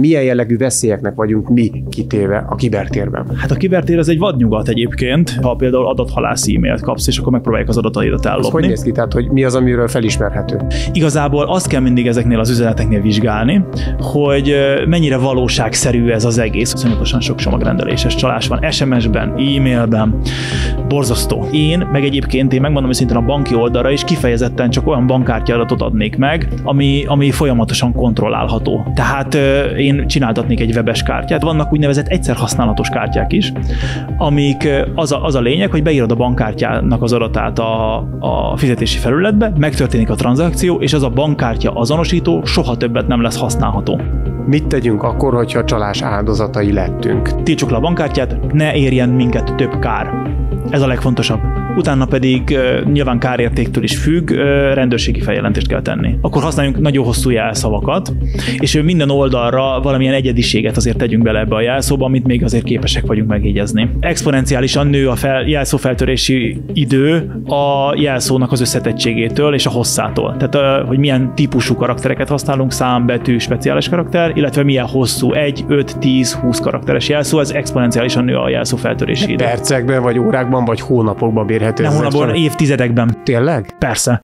Milyen jellegű veszélyeknek vagyunk mi kitéve a kibertérben? Hát a kibertér az egy vadnyugat egyébként, ha például adathalász e-mailt kapsz, és akkor megpróbálják az adataidat ellopni. Az hogy néz ki? Tehát, hogy mi az, amiről felismerhető? Igazából azt kell mindig ezeknél az üzeneteknél vizsgálni, hogy mennyire valóságszerű ez az egész. Viszonyatosan sok csomagrendeléses csalás van SMS-ben, e-mailben. Borzasztó. Én megmondom őszintén a banki oldalra is kifejezetten csak olyan bankkártya adatot adnék meg, ami folyamatosan kontrollálható. Tehát én csináltatnék egy webes kártyát. Vannak úgynevezett egyszer használatos kártyák is, amik az a lényeg, hogy beírod a bankkártyának az adatát a fizetési felületbe, megtörténik a tranzakció, és az a bankkártya azonosító soha többet nem lesz használható. Mit tegyünk akkor, hogyha csalás áldozatai lettünk? Tiltsuk le a bankkártyát, ne érjen minket több kár. Ez a legfontosabb. Utána pedig nyilván kárértéktől is függ, rendőrségi feljelentést kell tenni. Akkor használjunk nagyon hosszú jelszavakat, és minden oldalra valamilyen egyediséget azért tegyünk bele ebbe a jelszóba, amit még azért képesek vagyunk megjegyezni. Exponenciálisan nő a jelszófeltörési idő a jelszónak az összetettségétől és a hosszától. Tehát, hogy milyen típusú karaktereket használunk, szám, betű, speciális karakter, illetve milyen hosszú, 1, 5, 10, 20 karakteres jelszó, ez exponenciálisan nő a jelszófeltörési idő. Percekben, vagy órákban, vagy hónapokban mérhető? Nem hónapban, évtizedekben. Tényleg? Persze.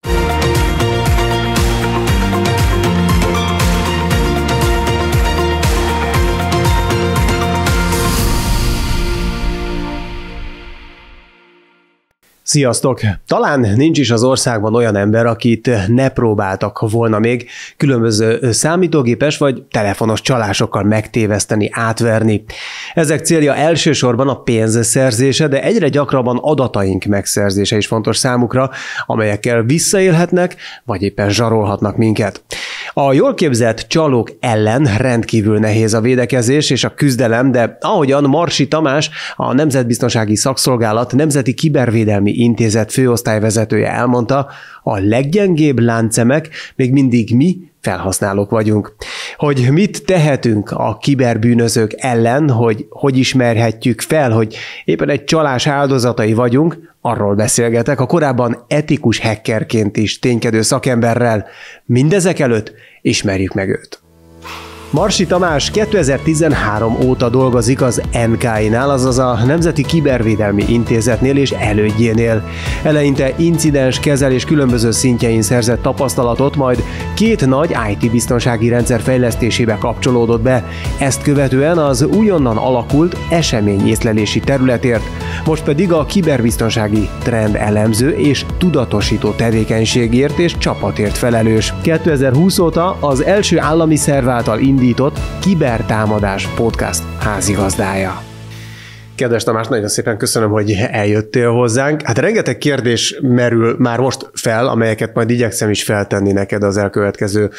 Sziasztok! Talán nincs is az országban olyan ember, akit ne próbáltak volna még különböző számítógépes vagy telefonos csalásokkal megtéveszteni, átverni. Ezek célja elsősorban a pénz szerzése, de egyre gyakrabban adataink megszerzése is fontos számukra, amelyekkel visszaélhetnek, vagy éppen zsarolhatnak minket. A jól képzett csalók ellen rendkívül nehéz a védekezés és a küzdelem, de ahogyan Marsi Tamás, a Nemzetbiztonsági Szakszolgálat Nemzeti Kibervédelmi Intézet főosztályvezetője elmondta, a leggyengébb láncemek még mindig mi felhasználók vagyunk. Hogy mit tehetünk a kiberbűnözők ellen, hogy ismerhetjük fel, hogy éppen egy csalás áldozatai vagyunk, arról beszélgetek a korábban etikus hackerként is ténykedő szakemberrel. Mindezek előtt ismerjük meg őt. Marsi Tamás 2013 óta dolgozik az NKI-nál, azaz a Nemzeti Kibervédelmi Intézetnél és elődjénél. Eleinte incidens kezelés különböző szintjein szerzett tapasztalatot, majd 2 nagy IT-biztonsági rendszer fejlesztésébe kapcsolódott be. Ezt követően az újonnan alakult eseményészlelési területért, most pedig a kiberbiztonsági trend elemző és tudatosító tevékenységért és csapatért felelős. 2020 óta az első állami szerv által indított Kibertámadás podcast házigazdája. Kedves Tamás, nagyon szépen köszönöm, hogy eljöttél hozzánk. Hát rengeteg kérdés merül már most fel, amelyeket majd igyekszem is feltenni neked az elkövetkező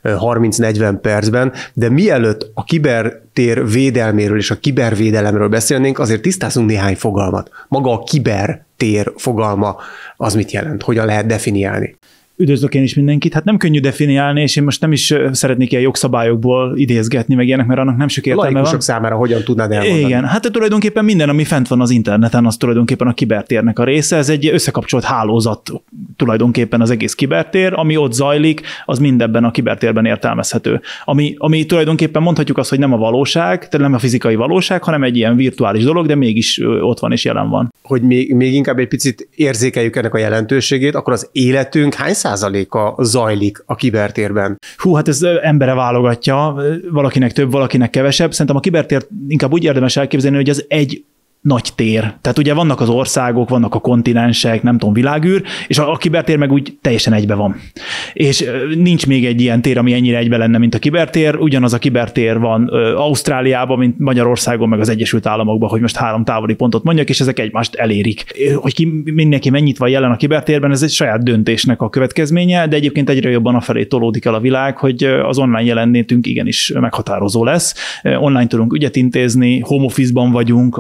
30-40 percben, de mielőtt a kibertér védelméről és a kibervédelemről beszélnénk, azért tisztázunk néhány fogalmat. Maga a kibertér fogalma az mit jelent? Hogyan lehet definiálni? Üdvözlök én is mindenkit. Hát nem könnyű definiálni, és én most nem is szeretnék ilyen jogszabályokból idézgetni, meg ilyenek, mert annak nem sok értelme van. Laikusok számára hogyan tudnád elmondani? Igen, hát tulajdonképpen minden, ami fent van az interneten, az tulajdonképpen a kibertérnek a része. Ez egy összekapcsolt hálózat tulajdonképpen az egész kibertér, ami ott zajlik, az mindebben a kibertérben értelmezhető. Ami tulajdonképpen mondhatjuk azt, hogy nem a valóság, tehát nem a fizikai valóság, hanem egy ilyen virtuális dolog, de mégis ott van és jelen van. Hogy még inkább egy picit érzékeljük ennek a jelentőségét, akkor az életünk hány százaléka zajlik a kibertérben? Hú, hát ez embere válogatja, valakinek több, valakinek kevesebb. Szerintem a kibertért inkább úgy érdemes elképzelni, hogy az egy nagy tér. Tehát ugye vannak az országok, vannak a kontinensek, nem tudom, világűr, és a kibertér meg úgy teljesen egybe van. És nincs még egy ilyen tér, ami ennyire egybe lenne, mint a kibertér. Ugyanaz a kibertér van Ausztráliában, mint Magyarországon, meg az Egyesült Államokban, hogy most 3 távoli pontot mondjak, és ezek egymást elérik. Hogy mindenki mennyit van jelen a kibertérben, ez egy saját döntésnek a következménye, de egyébként egyre jobban afelé tolódik el a világ, hogy az online jelenlétünk igenis meghatározó lesz. Online tudunk ügyet intézni, home office-ban vagyunk, azon keresztül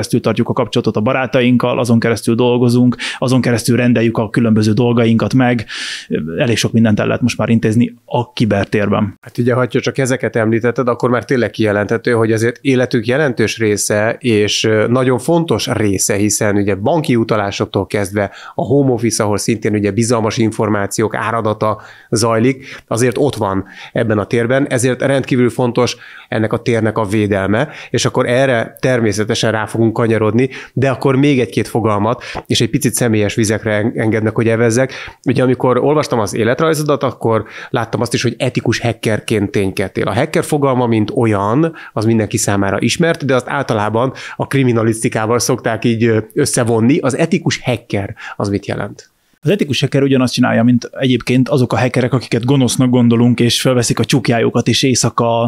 keresztül tartjuk a kapcsolatot a barátainkkal, azon keresztül dolgozunk, azon keresztül rendeljük a különböző dolgainkat meg. Elég sok mindent el lehet most már intézni a kibertérben. Hát ugye, ha csak ezeket említetted, akkor már tényleg kijelenthető, hogy azért életük jelentős része, és nagyon fontos része, hiszen ugye banki utalásoktól kezdve a home office, ahol szintén ugye bizalmas információk áradata zajlik, azért ott van ebben a térben, ezért rendkívül fontos ennek a térnek a védelme, és akkor erre természetesen rá fogunk kanyarodni, de akkor még egy-két fogalmat, és egy picit személyes vizekre engednek, hogy evezzek. Ugye amikor olvastam az életrajzodat, akkor láttam azt is, hogy etikus hackerként ténykedtél. A hacker fogalma, mint olyan, az mindenki számára ismert, de azt általában a kriminalisztikával szokták így összevonni. Az etikus hacker az mit jelent? Az etikus hacker ugyanazt csinálja, mint egyébként azok a hackerek, akiket gonosznak gondolunk, és felveszik a csukjájukat, és éjszaka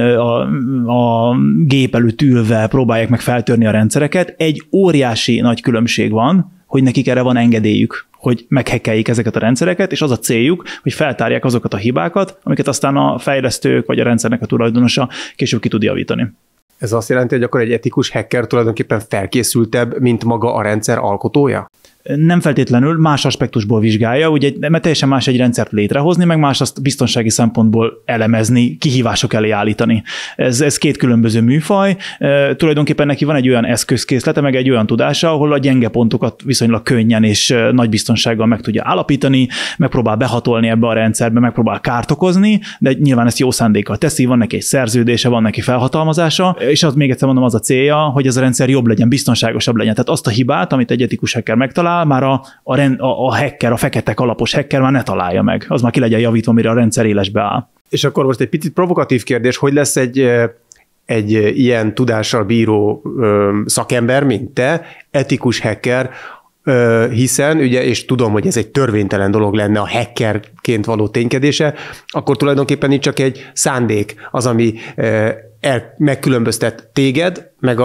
a gép előtt ülve próbálják meg feltörni a rendszereket. Egy óriási nagy különbség van, hogy nekik erre van engedélyük, hogy meghekkeljék ezeket a rendszereket, és az a céljuk, hogy feltárják azokat a hibákat, amiket aztán a fejlesztők vagy a rendszernek a tulajdonosa később ki tud javítani. Ez azt jelenti, hogy akkor egy etikus hacker tulajdonképpen felkészültebb, mint maga a rendszer alkotója? Nem feltétlenül, más aspektusból vizsgálja, ugye, mert teljesen más egy rendszert létrehozni, meg más azt biztonsági szempontból elemezni, kihívások elé állítani. Ez két különböző műfaj. Tulajdonképpen neki van egy olyan eszközkészlete, meg egy olyan tudása, ahol a gyenge pontokat viszonylag könnyen és nagy biztonsággal meg tudja állapítani, megpróbál behatolni ebbe a rendszerbe, megpróbál kárt okozni, de nyilván ezt jó szándékkal teszi, van neki egy szerződése, van neki felhatalmazása, és az még egyszer mondom, az a célja, hogy ez a rendszer jobb legyen, biztonságosabb legyen. Tehát azt a hibát, amit egy etikus hacker megtalál, már a hacker, a fekete kalapos hacker már ne találja meg. Az már ki legyen javítva, mire a rendszer élesbe áll. És akkor most egy picit provokatív kérdés, hogy lesz egy ilyen tudással bíró szakember, mint te, etikus hacker, hiszen, ugye, és tudom, hogy ez egy törvénytelen dolog lenne a hackerként való ténykedése, akkor tulajdonképpen itt csak egy szándék az, ami megkülönböztet téged, meg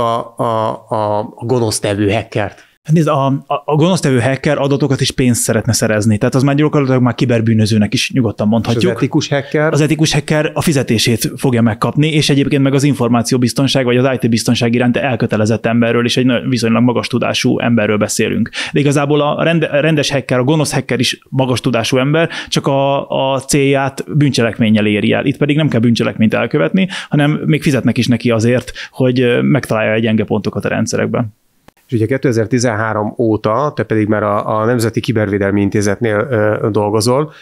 a gonosztevő hackert. Nézd, a gonosztevő hacker adatokat és pénzt szeretne szerezni, tehát az már gyakorlatilag már kiberbűnözőnek is nyugodtan mondhatjuk. És az etikus hacker? Az etikus hacker a fizetését fogja megkapni, és egyébként meg az információbiztonság vagy az IT-biztonság iránt elkötelezett emberről és egy viszonylag magas tudású emberről beszélünk. De igazából a rendes hacker, a gonosz hacker is magas tudású ember, csak a célját bűncselekménnyel éri el. Itt pedig nem kell bűncselekményt elkövetni, hanem még fizetnek is neki azért, hogy megtalálja egy gyenge pontokat a rendszerekben. És ugye 2013 óta, te pedig már a Nemzeti Kibervédelmi Intézetnél dolgozol,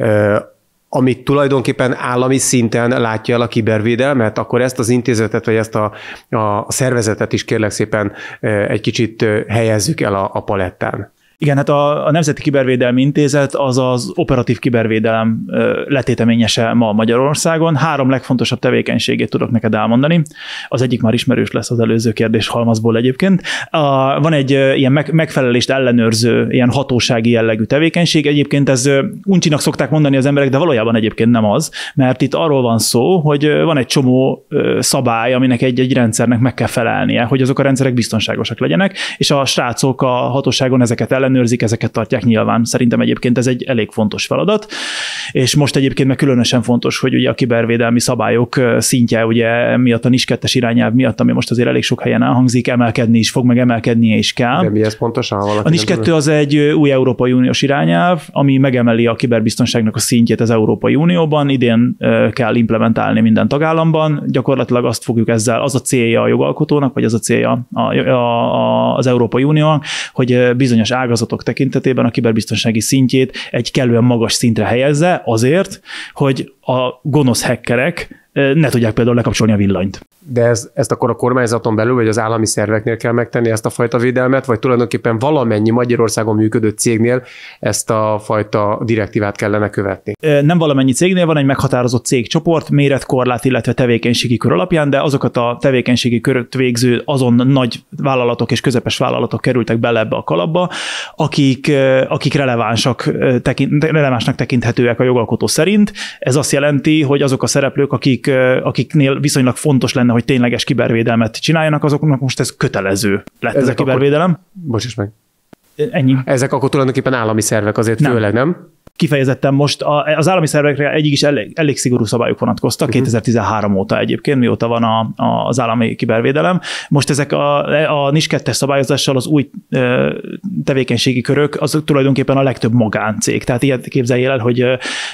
amit tulajdonképpen állami szinten látja el a kibervédelmet, akkor ezt az intézetet, vagy ezt a szervezetet is kérlek szépen egy kicsit helyezzük el a palettán. Igen, hát a Nemzeti Kibervédelmi Intézet az az operatív kibervédelem letéteményese ma Magyarországon. 3 legfontosabb tevékenységét tudok neked elmondani. Az egyik már ismerős lesz az előző kérdés halmazból egyébként. Van egy ilyen megfelelést ellenőrző, ilyen hatósági jellegű tevékenység. Egyébként ez uncsinak szokták mondani az emberek, de valójában egyébként nem az, mert itt arról van szó, hogy van egy csomó szabály, aminek egy rendszernek meg kell felelnie, hogy azok a rendszerek biztonságosak legyenek, és a srácok a hatóságon ezeket ellenőrzik, ezeket tartják nyilván. Szerintem egyébként ez egy elég fontos feladat, és most egyébként meg különösen fontos, hogy ugye a kibervédelmi szabályok szintje ugye miatt a NIS 2-es irányelv miatt, ami most azért elég sok helyen elhangzik, emelkedni is fog, meg emelkednie is kell. De mi ez pontosan? A NIS 2 az egy új Európai Uniós irányelv, ami megemeli a kiberbiztonságnak a szintjét az Európai Unióban, idén kell implementálni minden tagállamban, gyakorlatilag azt fogjuk ezzel, az a célja a jogalkotónak, vagy az a célja az Európai Uniónak, hogy bizonyos ágazatok tekintetében a kiberbiztonsági szintjét egy kellően magas szintre helyezze azért, hogy a gonosz hackerek ne tudják például lekapcsolni a villanyt. De ezt akkor a kormányzaton belül, vagy az állami szerveknél kell megtenni ezt a fajta védelmet, vagy tulajdonképpen valamennyi Magyarországon működő cégnél ezt a fajta direktívát kellene követni? Nem valamennyi cégnél, van egy meghatározott cégcsoport, méretkorlát, illetve tevékenységi kör alapján, de azokat a tevékenységi köröt végző azon nagy vállalatok és közepes vállalatok kerültek bele ebbe a kalapba, akik relevánsnak tekinthetőek a jogalkotó szerint. Ez azt jelenti, hogy azok a szereplők, akiknél viszonylag fontos lenne, hogy tényleges kibervédelmet csináljanak, azoknak most ez kötelező lett ez a kibervédelem. Bocsáss meg. Ennyi. Ezek akkor tulajdonképpen állami szervek azért főleg, nem? Kifejezetten most az állami szervekre egyik is elég szigorú szabályok vonatkoztak, 2013 óta egyébként, mióta van az állami kibervédelem. Most ezek a NIS 2-es szabályozással az új tevékenységi körök, azok tulajdonképpen a legtöbb magáncég. Tehát ilyet képzeljél el, hogy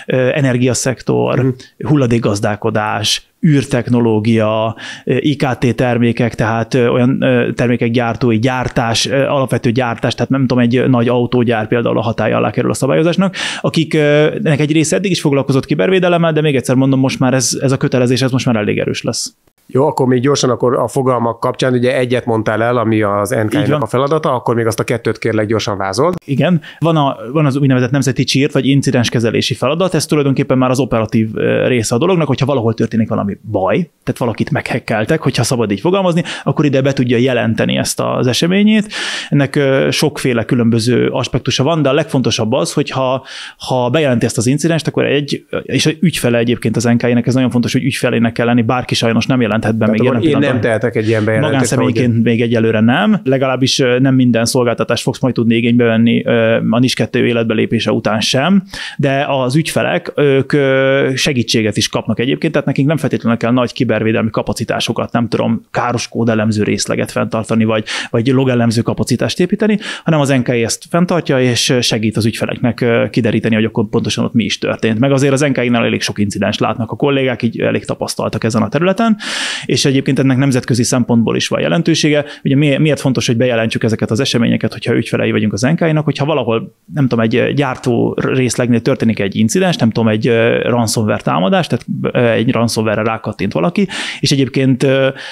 energiaszektor, hulladékgazdálkodás, űrtechnológia, IKT termékek, tehát olyan termékek gyártói, gyártás, alapvető gyártás, tehát nem tudom, egy nagy autógyár például a hatálya alá kerül a szabályozásnak, akiknek egy része eddig is foglalkozott kibervédelemmel, de még egyszer mondom, most már ez a kötelezés, ez most már elég erős lesz. Jó, akkor még gyorsan akkor a fogalmak kapcsán, ugye egyet mondtál el, ami az NKI-nak a feladata, akkor még azt a kettőt kérlek gyorsan vázold. Igen, van az úgynevezett nemzeti csírt, vagy incidenskezelési feladat, ez tulajdonképpen már az operatív része a dolognak, hogyha valahol történik valami baj, tehát valakit meghekkeltek, hogyha szabad így fogalmazni, akkor ide be tudja jelenteni ezt az eseményét. Ennek sokféle különböző aspektusa van, de a legfontosabb az, hogy ha bejelenti ezt az incidenst, akkor és az ügyfele egyébként az NKI-nek, ez nagyon fontos, hogy ügyfelének kell lenni, bárki sajnos nem jelenthet be még jelen pillanatban. Én nem tehetek egy ilyen bejelentést. Magánszemélyként még egyelőre nem. Legalábbis nem minden szolgáltatást fogsz majd tudni igénybe venni a NIS 2 életbe lépése után sem, de az ügyfelek, ők segítséget is kapnak egyébként, tehát nekünk nem feltétlenül kell nagy kibervédelmi kapacitásokat, nem tudom, káros kódelemző részleget fenntartani, vagy logelemző kapacitást építeni, hanem az NKI ezt fenntartja, és segít az ügyfeleknek kideríteni, hogy akkor pontosan ott mi is történt. Meg azért az NKI-nál elég sok incidens látnak a kollégák, így elég tapasztaltak ezen a területen, és egyébként ennek nemzetközi szempontból is van jelentősége. Ugye miért fontos, hogy bejelentsük ezeket az eseményeket, hogyha ügyfelei vagyunk az NKI-nak, hogyha valahol, nem tudom, egy gyártó részlegnél történik egy incidens, nem tudom, egy ransomware támadás, tehát egy ransomware-re rákattint valaki, és egyébként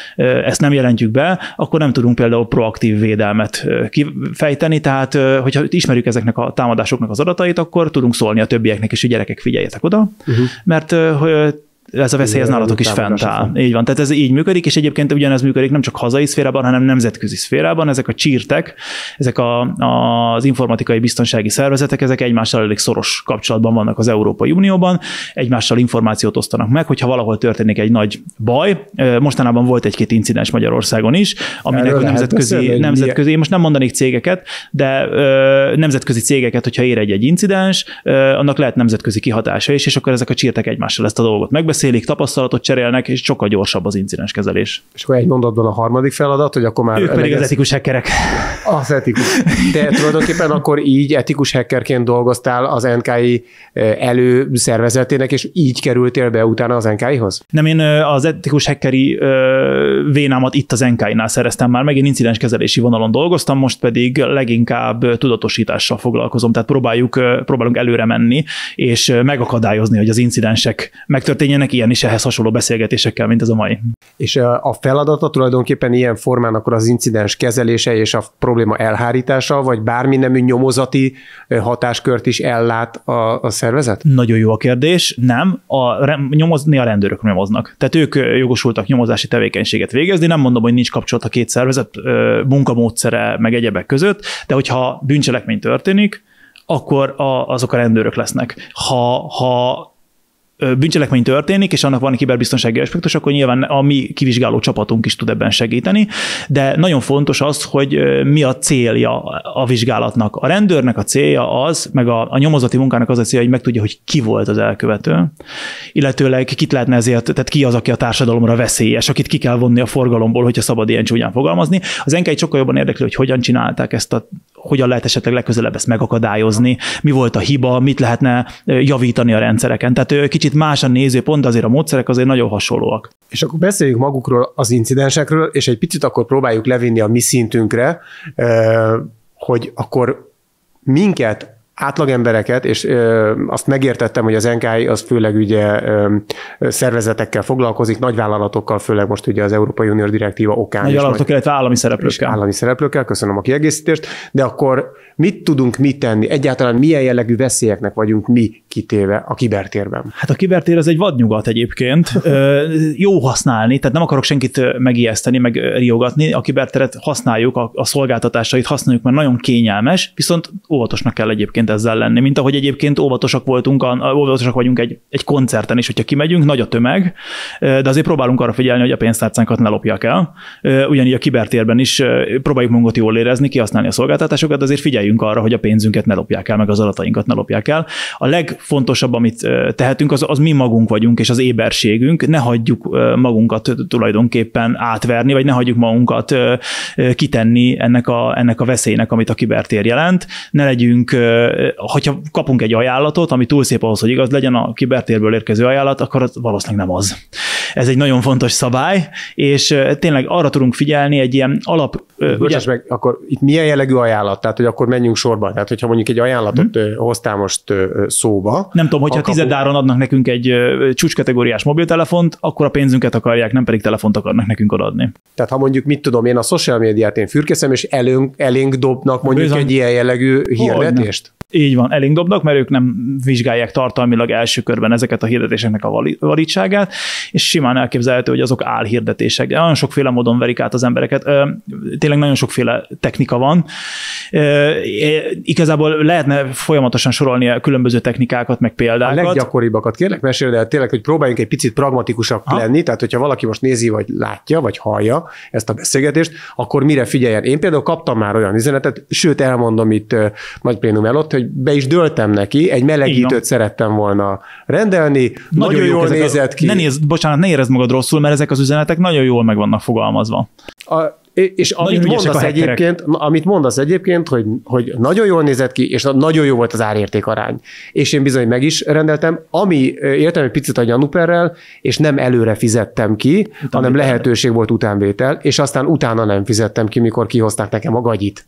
ezt nem jelentjük be, akkor nem tudunk például proaktív védelmet kifejteni, tehát hogyha ismerjük ezeknek a támadásoknak az adatait, akkor tudunk szólni a többieknek is, hogy gyerekek, figyeljetek oda, mert ez a veszély, ez nálatok is fent áll. Így van, tehát ez így működik, és egyébként ugyanez működik nem csak hazai szférában, hanem nemzetközi szférában. Ezek a csírtek, ezek az informatikai biztonsági szervezetek, ezek egymással elég szoros kapcsolatban vannak az Európai Unióban, egymással információt osztanak meg, hogyha valahol történik egy nagy baj. Mostanában volt egy-két incidens Magyarországon is, aminek nemzetközi, most nem mondanék cégeket, de nemzetközi cégeket, hogyha ér egy incidens, annak lehet nemzetközi kihatása is, és akkor ezek a csírtek egymással ezt a dolgot megbeszélik, tapasztalatot cserélnek, és sokkal gyorsabb az incidenskezelés. És akkor egy mondatban a harmadik feladat, hogy akkor már... Ők pedig az etikus hackerek. Az etikus. De tulajdonképpen akkor így etikus hackerként dolgoztál az NKI előszervezetének, és így kerültél be utána az NKI-hoz? Nem, én az etikus hackeri vénámat itt az NKI-nál szereztem már meg, én incidenskezelési vonalon dolgoztam, most pedig leginkább tudatosítással foglalkozom, tehát próbálunk előre menni, és megakadályozni, hogy az incidensek megtörténjenek ilyen is ehhez hasonló beszélgetésekkel, mint ez a mai. És a feladata tulajdonképpen ilyen formán akkor az incidens kezelése és a probléma elhárítása, vagy bármi nemű nyomozati hatáskört is ellát a szervezet? Nagyon jó a kérdés. Nem. Nyomozni a rendőrök nyomoznak. Tehát ők jogosultak nyomozási tevékenységet végezni. Nem mondom, hogy nincs kapcsolat a két szervezet munkamódszere meg egyebek között, de hogyha bűncselekmény történik, akkor azok a rendőrök lesznek. Ha bűncselekmény történik, és annak van kiberbiztonsági aspektus, akkor nyilván a mi kivizsgáló csapatunk is tud ebben segíteni, de nagyon fontos az, hogy mi a célja a vizsgálatnak. A rendőrnek a célja az, meg a nyomozati munkának az a célja, hogy megtudja, hogy ki volt az elkövető, illetőleg kit lehetne ezért, tehát ki az, aki a társadalomra veszélyes, akit ki kell vonni a forgalomból, hogyha szabad ilyen csúnyán fogalmazni. Az NKI sokkal jobban érdekli, hogy hogyan csinálták ezt, hogyan lehet esetleg legközelebb ezt megakadályozni, mi volt a hiba, mit lehetne javítani a rendszereken. Tehát kicsit más a nézőpont, azért a módszerek azért nagyon hasonlóak. És akkor beszéljünk magukról az incidensekről, és egy picit akkor próbáljuk levinni a mi szintünkre, hogy akkor minket, átlagembereket, és azt megértettem, hogy az NKI az főleg ugye szervezetekkel foglalkozik, nagyvállalatokkal, főleg most ugye az Európai Uniós direktíva okán. Nagyvállalatok, illetve állami szereplőkkel. Állami szereplőkkel, köszönöm a kiegészítést, de akkor mit tudunk mit tenni? Egyáltalán milyen jellegű veszélyeknek vagyunk mi kitéve a kibertérben? Hát a kibertér az egy vadnyugat egyébként. Jó használni, tehát nem akarok senkit megijeszteni, meg riogatni. A kiberteret használjuk, a szolgáltatásait használjuk, mert nagyon kényelmes, viszont óvatosnak kell egyébként ezzel lenni. Mint ahogy egyébként óvatosak vagyunk egy koncerten is, hogyha kimegyünk, nagy a tömeg, de azért próbálunk arra figyelni, hogy a pénztárcánkat ne lopják el. Ugyanígy a kibertérben is próbáljuk magunkat jól érezni, kihasználni a szolgáltatásokat, de azért figyeljünk arra, hogy a pénzünket ne lopják el, meg az adatainkat ne lopják el. A legfontosabb, amit tehetünk, az mi magunk vagyunk, és az éberségünk. Ne hagyjuk magunkat tulajdonképpen átverni, vagy ne hagyjuk magunkat kitenni ennek a veszélynek, amit a kibertér jelent. Ne legyünk, hogyha kapunk egy ajánlatot, ami túl szép ahhoz, hogy igaz legyen, a kibertérből érkező ajánlat, akkor az valószínűleg nem az. Ez egy nagyon fontos szabály, és tényleg arra tudunk figyelni egy ilyen alap... Bocsáss meg, akkor itt milyen jellegű ajánlat? Tehát, hogy akkor menjünk sorba. Tehát, hogyha mondjuk egy ajánlatot hoztál most szóba... Nem tudom, hogyha 10 áron adnak nekünk egy csúcskategóriás mobiltelefont, akkor a pénzünket akarják, nem pedig telefont akarnak nekünk odaadni. Tehát, ha mondjuk, mit tudom, én a social médiát én fürkeszem, és elénk dobnak mondjuk egy ilyen jellegű hirdetést? Így van, elénk dobnak, mert ők nem vizsgálják tartalmilag első körben ezeket a hirdetéseknek a validságát, és simán elképzelhető, hogy azok álhirdetések. Nagyon sokféle módon verik át az embereket. Tényleg nagyon sokféle technika van. Igazából lehetne folyamatosan sorolni a különböző technikákat, meg példákat. A leggyakoribbakat kérlek, mesélj el tényleg, hogy próbáljunk egy picit pragmatikusak lenni, tehát hogyha valaki most nézi, vagy látja, vagy hallja ezt a beszélgetést, akkor mire figyeljen. Én például kaptam már olyan üzenetet, sőt elmondom itt nagy plénum előtt, hogy be is döltem neki, egy melegítőt szerettem volna rendelni, nagyon jól nézett ki. Ne érezd magad rosszul, mert ezek az üzenetek nagyon jól meg vannak fogalmazva. És amit mondasz egyébként, hogy nagyon jól nézett ki, és nagyon jó volt az árérték arány. És én bizony meg is rendeltem, ami értem egy picit a gyanúperrel, és nem előre fizettem ki, hanem lehetőség volt utánvétel, és aztán utána nem fizettem ki, mikor kihozták nekem a gagyit.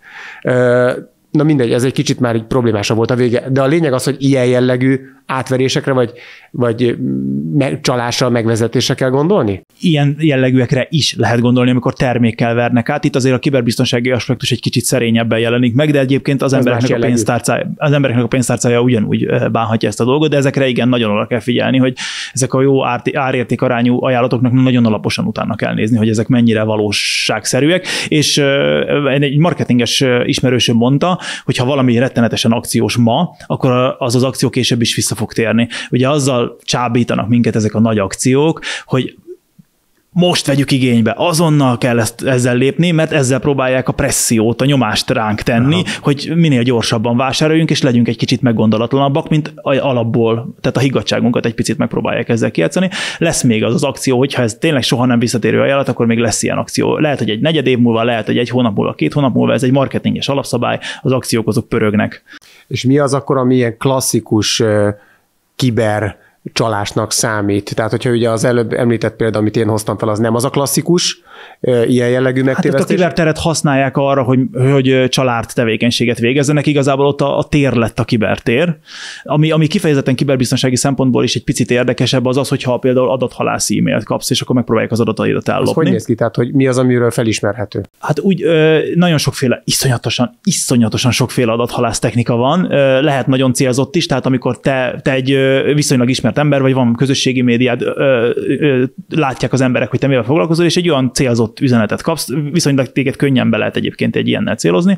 Na mindegy, ez egy kicsit már így problémásabb volt a vége, de a lényeg az, hogy ilyen jellegű átverésekre, vagy csalással, megvezetésre kell gondolni? Ilyen jellegűekre is lehet gondolni, amikor termékkel vernek át. Itt azért a kiberbiztonsági aspektus egy kicsit szerényebben jelenik meg, de egyébként az embereknek a pénztárcája ugyanúgy bánhatja ezt a dolgot, de ezekre igen, nagyon oda kell figyelni, hogy ezek a jó árértékarányú ajánlatoknak nagyon alaposan utána kell nézni, hogy ezek mennyire valóságszerűek, és egy marketinges ismerősöm mondta, hogy ha valami rettenetesen akciós ma, akkor az akció később is vissza fog térni. Ugye azzal csábítanak minket ezek a nagy akciók, hogy most vegyük igénybe, azonnal kell ezzel lépni, mert ezzel próbálják a pressziót, a nyomást ránk tenni, hogy minél gyorsabban vásároljunk, és legyünk egy kicsit meggondolatlanabbak, mint alapból, tehát a higgadtságunkat egy picit megpróbálják ezzel kijátszani. Lesz még az akció, hogyha ez tényleg soha nem visszatérő ajánlat, akkor még lesz ilyen akció. Lehet, hogy egy negyed év múlva, lehet, hogy egy hónap múlva, 2 hónap múlva, ez egy marketinges alapszabály, az akciók azok pörögnek. És mi az akkor, ami ilyen klasszikus kiber csalásnak számít? Tehát, hogyha ugye az előbb említett példa, amit én hoztam fel, az nem az a klasszikus ilyen jellegű megtévesztés? Hát a kiberteret használják arra, hogy család tevékenységet végezzenek. Igazából ott a tér lett a kibertér. Ami kifejezetten kiberbiztonsági szempontból is egy picit érdekesebb, az, hogyha például adathalászi e-mailt kapsz, és akkor megpróbálják az adataidat ellopni. Az hogy néz ki? Tehát, hogy mi az, amiről felismerhető? Hát úgy nagyon sokféle, iszonyatosan sokféle adathalász technika van. Lehet nagyon célzott is, tehát amikor te egy viszonylag ismert ember, vagy van közösségi médiád, látják az emberek, hogy te mivel foglalkozol, és egy olyan célzott üzenetet kapsz, viszonylag téged könnyen be lehet egyébként egy ilyennel célozni,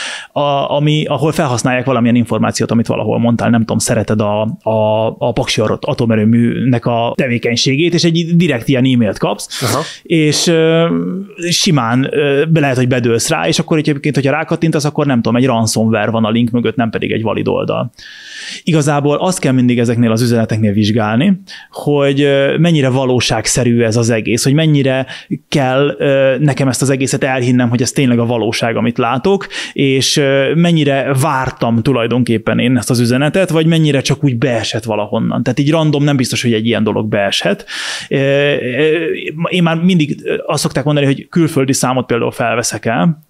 ahol felhasználják valamilyen információt, amit valahol mondtál, nem tudom, szereted a Paksi atomerőműnek a tevékenységét, és egy direkt ilyen e-mailt kapsz, és simán lehet, hogy bedőlsz rá, és akkor egyébként, hogyha rákattintasz, akkor nem tudom, egy ransomware van a link mögött, nem pedig egy valid oldal. Igazából azt kell mindig ezeknél az üzeneteknél vizsgálni, hogy mennyire valóságszerű ez az egész, hogy mennyire kell nekem ezt az egészet elhinnem, hogy ez tényleg a valóság, amit látok, és mennyire vártam tulajdonképpen én ezt az üzenetet, vagy mennyire csak úgy beesett valahonnan. Tehát így random nem biztos, hogy egy ilyen dolog beeshet. Én már mindig azt szokták mondani, hogy külföldi számot például felveszek el,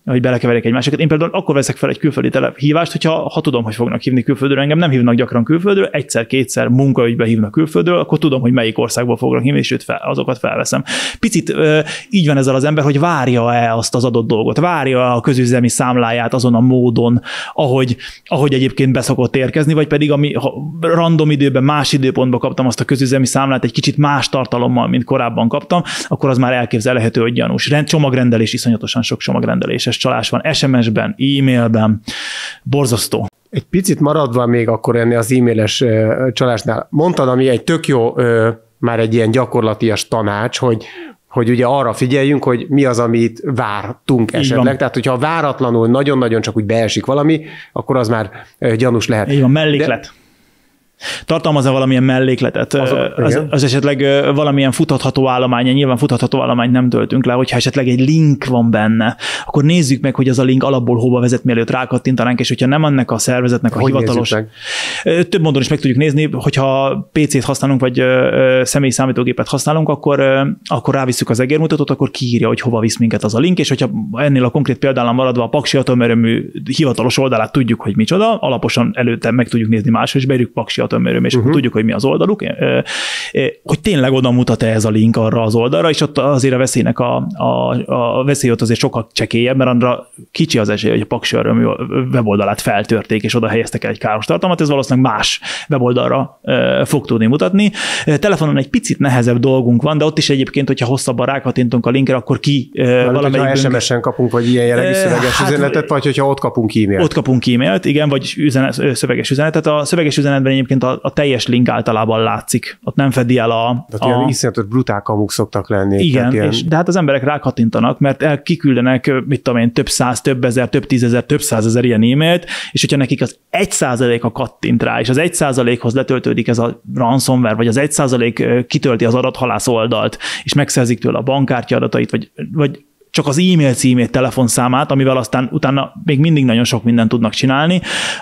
hogy belekeverjék egy másikat. Én például akkor veszek fel egy külföldi hívást, hogyha tudom, hogy fognak hívni külföldről, engem nem hívnak gyakran külföldről, egyszer-kétszer munkaügyben hívnak külföldről, akkor tudom, hogy melyik országból fognak hívni, és azokat felveszem. Picit így van ezzel az ember, hogy várja-e azt az adott dolgot, várja a közüzemi számláját azon a módon, ahogy egyébként beszokott érkezni, vagy pedig random időben, más időpontban kaptam azt a közüzemi számlát egy kicsit más tartalommal, mint korábban kaptam, akkor az már elképzelhető, hogy gyanús. Csomagrendelés, iszonyatosan sok csomagrendeléses csalás van, SMS-ben, e-mailben, borzasztó. Egy picit maradva még akkor ennél az e-mailes csalásnál, mondtad, ami egy tök jó, már egy ilyen gyakorlatias tanács, hogy ugye arra figyeljünk, hogy mi az, amit vártunk esetleg. Tehát, hogyha váratlanul nagyon-nagyon csak úgy beesik valami, akkor az már gyanús lehet. Így van, melléklet. Tartalmaz-e valamilyen mellékletet? Az esetleg valamilyen futhatható állomány, nyilván futhatható állományt nem töltünk le, hogyha esetleg egy link van benne, akkor nézzük meg, hogy az a link alapból hova vezet, mielőtt rákattintanánk, és hogyha nem ennek a szervezetnek a hivatalos... Több módon is meg tudjuk nézni, hogyha PC-t használunk, vagy személyi számítógépet használunk, akkor rávisszük az egérmutatót, akkor kiírja, hogy hova visz minket az a link, és hogyha ennél a konkrét példánál maradva a Paksi Atomerőmű hivatalos oldalát tudjuk, hogy micsoda, alaposan előtte meg tudjuk nézni máshol, és beírjuk Paksi Atomerőmű, és akkor tudjuk, hogy mi az oldaluk, hogy tényleg oda mutat-e ez a link arra az oldalra, és ott azért a veszélynek a veszély ott azért sokkal csekélyebb, mert arra kicsi az esély, hogy a Paksi Atomerőmű weboldalát feltörték, és oda helyeztek el egy káros tartalmat, ez valószínűleg más weboldalra fog tudni mutatni. Telefonon egy picit nehezebb dolgunk van, de ott is egyébként, hogyha hosszabban rákattintunk a linkre, akkor valamelyik SMS-en kapunk, vagy ilyen jellegű szöveges üzenetet, vagy hogyha ott kapunk e-mailt. Ott kapunk e-mailt, igen, vagy szöveges üzenetet. A szöveges üzenetben egyébként a teljes link általában látszik. Ott nem fedi el Tehát ilyen iszonyatos brutál kamuk szoktak lenni. Igen, ilyen... de hát az emberek rákattintanak, mert kiküldenek, mit tudom én, több száz, több ezer, több tízezer, több százezer ilyen e-mailt, és hogyha nekik az 1%-a kattint rá, és az 1%-hoz letöltődik ez a ransomware, vagy az 1% kitölti az adathalász oldalt, és megszerzik tőle a bankkártya adatait, vagy csak az e-mail címét, telefonszámát, amivel aztán utána még mindig nagyon sok mindent tudnak csinálni,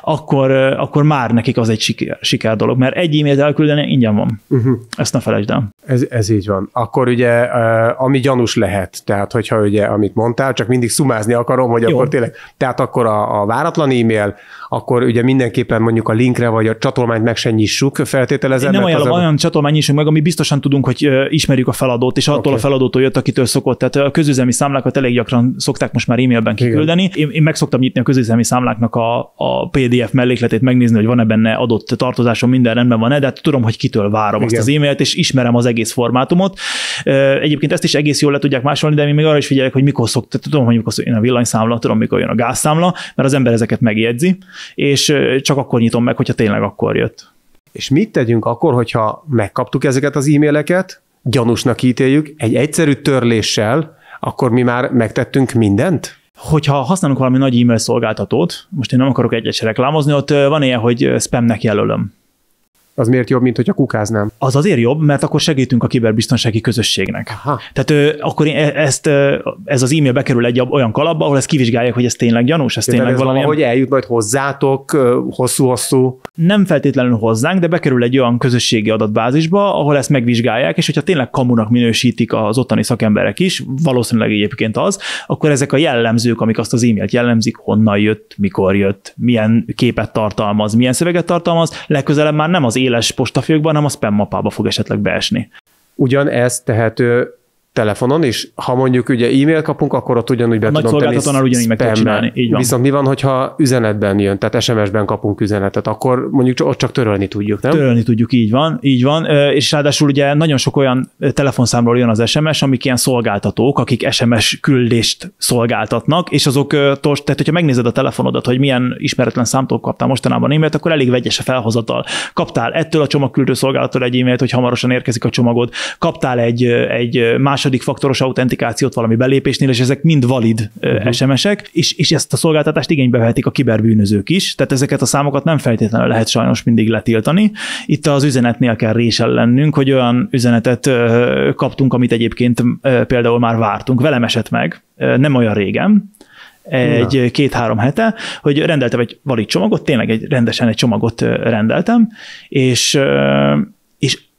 akkor már nekik az egy siker dolog, mert egy e-mailt elküldeni ingyen van. Ezt ne felejtsd el. Ez így van. Akkor ugye, ami gyanús lehet, tehát hogyha ugye, amit mondtál, csak mindig szumázni akarom, hogy jó. Akkor tényleg, tehát akkor a váratlan e-mail, akkor ugye mindenképpen mondjuk a linkre, vagy a csatolmányt meg se nyissuk, feltételezem. Én nem ajánlom, olyan csatolmányt nyissunk meg, ami biztosan tudunk, hogy ismerjük a feladót, és attól a feladótól jött, akitől szokott. Tehát a közüzemi számlákat elég gyakran szokták most már e-mailben kiküldeni. Én meg szoktam nyitni a közüzemi számláknak a PDF mellékletét, megnézni, hogy van-e benne adott tartozáson, minden rendben van-e, de hát tudom, hogy kitől várom azt az e-mailt, és ismerem az egész formátumot. Egyébként ezt is egész jól le tudják másolni, de én még arra is figyelek, hogy mikor tudom, hogy mikor jön a villanyszámla, tudom, mikor jön a gázszámla, mert az ember ezeket megjegyzi, és csak akkor nyitom meg, hogyha tényleg akkor jött. És mit tegyünk akkor, hogyha megkaptuk ezeket az e-maileket, gyanúsnak ítéljük, egy egyszerű törléssel, akkor mi már megtettünk mindent? Hogyha használunk valami nagy e-mail szolgáltatót, most én nem akarok egyet se reklámozni, ott van ilyen, hogy spamnek jelölöm. Az miért jobb, mint hogyha kukáznám? Az azért jobb, mert akkor segítünk a kiberbiztonsági közösségnek. Aha. Tehát akkor ez az e-mail bekerül egy olyan kalapba, ahol ezt kivizsgálják, hogy ez tényleg gyanús, ez tényleg valamilyen... Hogy eljut majd hozzátok hosszú-hosszú? Nem feltétlenül hozzánk, de bekerül egy olyan közösségi adatbázisba, ahol ezt megvizsgálják, és hogyha tényleg kamunak minősítik az ottani szakemberek is, valószínűleg egyébként az, akkor ezek a jellemzők, amik azt az e-mailt jellemzik, honnan jött, mikor jött, milyen képet tartalmaz, milyen szöveget tartalmaz, legközelebb már nem az éles postafiókban, hanem a spam mappába fog esetleg beesni. Ugyanez tehető telefonon is? Ha mondjuk ugye e-mail kapunk, akkor ott ugyanúgy be tudom tenni ugyanúgy meg tudod csinálni. Így van. Viszont mi van, hogyha üzenetben jön, tehát SMS-ben kapunk üzenetet, akkor mondjuk ott csak törölni tudjuk, nem? Törölni tudjuk, így van. És ráadásul ugye nagyon sok olyan telefonszámról jön az SMS, amik ilyen szolgáltatók, akik SMS küldést szolgáltatnak, és azok, tehát hogyha megnézed a telefonodat, hogy milyen ismeretlen számtól kaptál mostanában e-mailt, akkor elég vegyes a felhozatal. Kaptál ettől a csomagküldő szolgálattól egy e-mailt, hogy hamarosan érkezik a csomagod, kaptál egy második faktoros autentikációt valami belépésnél, és ezek mind valid SMS-ek, és ezt a szolgáltatást igénybe vehetik a kiberbűnözők is, tehát ezeket a számokat nem feltétlenül lehet sajnos mindig letiltani. Itt az üzenetnél kell résen lennünk, hogy olyan üzenetet kaptunk, amit egyébként például már vártunk. Velem esett meg, nem olyan régen, egy 2-3 hete, hogy rendeltem egy valid csomagot, tényleg rendesen egy csomagot rendeltem, és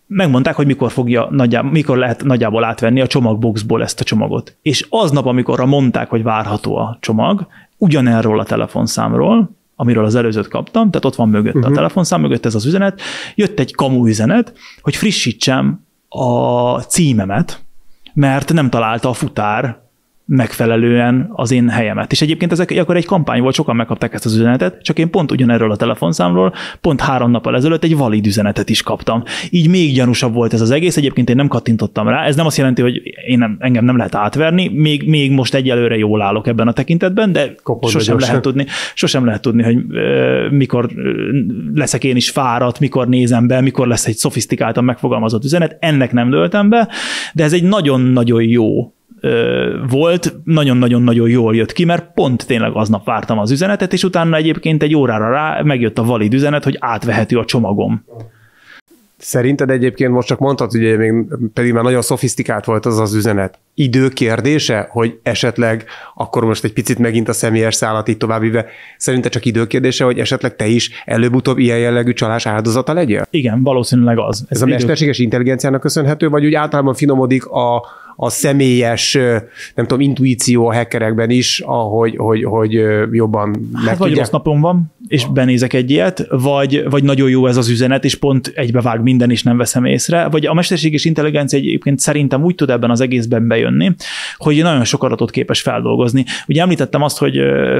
megmondták, hogy mikor lehet nagyjából átvenni a csomagboxból ezt a csomagot. És aznap, amikor mondták, hogy várható a csomag, ugyanerről a telefonszámról, amiről az előzőt kaptam, tehát ott van mögött a telefonszám, mögött ez az üzenet, jött egy kamu üzenet, hogy frissítsem a címemet, mert nem találta a futár megfelelően az én helyemet. És egyébként ezek akkor egy kampány volt, sokan megkapták ezt az üzenetet, csak én pont ugyanerről a telefonszámról, pont 3 nappal ezelőtt egy valid üzenetet is kaptam. Így még gyanúsabb volt ez az egész, egyébként én nem kattintottam rá, ez nem azt jelenti, hogy engem nem lehet átverni, még most egyelőre jól állok ebben a tekintetben, de sosem lehet tudni, hogy mikor leszek én is fáradt, mikor nézem be, mikor lesz egy szofisztikáltan megfogalmazott üzenet, ennek nem dőltem be, de ez egy nagyon-nagyon jó volt, nagyon-nagyon-nagyon jól jött ki, mert pont tényleg aznap vártam az üzenetet, és utána egyébként egy órára rá megjött a valid üzenet, hogy átvehető a csomagom. Szerinted egyébként most csak mondtad, hogy még pedig már nagyon szofisztikált volt az üzenet. Idő kérdése, hogy esetleg akkor most egy picit megint a személyes szálat itt továbbvive, szerinted csak idő kérdése, hogy esetleg te is előbb-utóbb ilyen jellegű csalás áldozata legyél? Igen, valószínűleg az. Ez a mesterséges intelligenciának köszönhető, vagy úgy általában finomodik a személyes, nem tudom, intuíció a hackerekben is, hogy jobban meg vagy rossz napom van, és benézek egy ilyet, vagy nagyon jó ez az üzenet, és pont egybevág minden, és nem veszem észre, vagy a mesterséges intelligencia egyébként szerintem úgy tud ebben az egészben bejönni, hogy nagyon sok adatot képes feldolgozni. Ugye említettem azt, hogy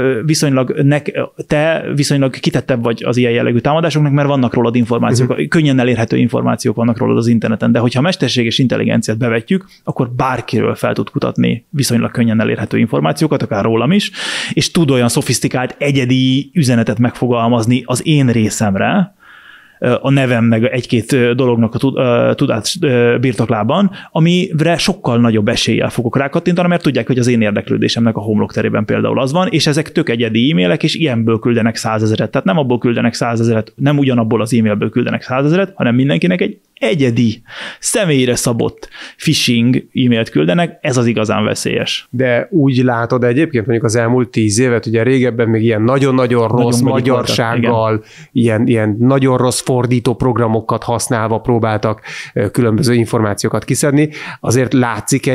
te viszonylag kitettebb vagy az ilyen jellegű támadásoknak, mert vannak rólad információk, könnyen elérhető információk vannak rólad az interneten, de hogyha mesterséges intelligenciát bevetjük, akkor bárkiről fel tud kutatni viszonylag könnyen elérhető információkat, akár rólam is, és tud olyan szofisztikált, egyedi üzenetet megfogalmazni az én részemre, a nevem meg egy-két dolognak a tudás birtoklában, amire sokkal nagyobb eséllyel fogok rákattintani, mert tudják, hogy az én érdeklődésemnek a homlokterében például az van, és ezek tök egyedi e-mailek, és ilyenből küldenek 100 000-et. Tehát nem abból küldenek 100 000-et, nem ugyanabból az e-mailből küldenek 100 000-et, hanem mindenkinek egy egyedi, személyre szabott phishing e-mailt küldenek, ez az igazán veszélyes. De úgy látod egyébként mondjuk az elmúlt 10 évet, ugye régebben még ilyen nagyon-nagyon rossz magyarsággal, ilyen nagyon rossz fordító programokat használva próbáltak különböző információkat kiszedni. Azért látszik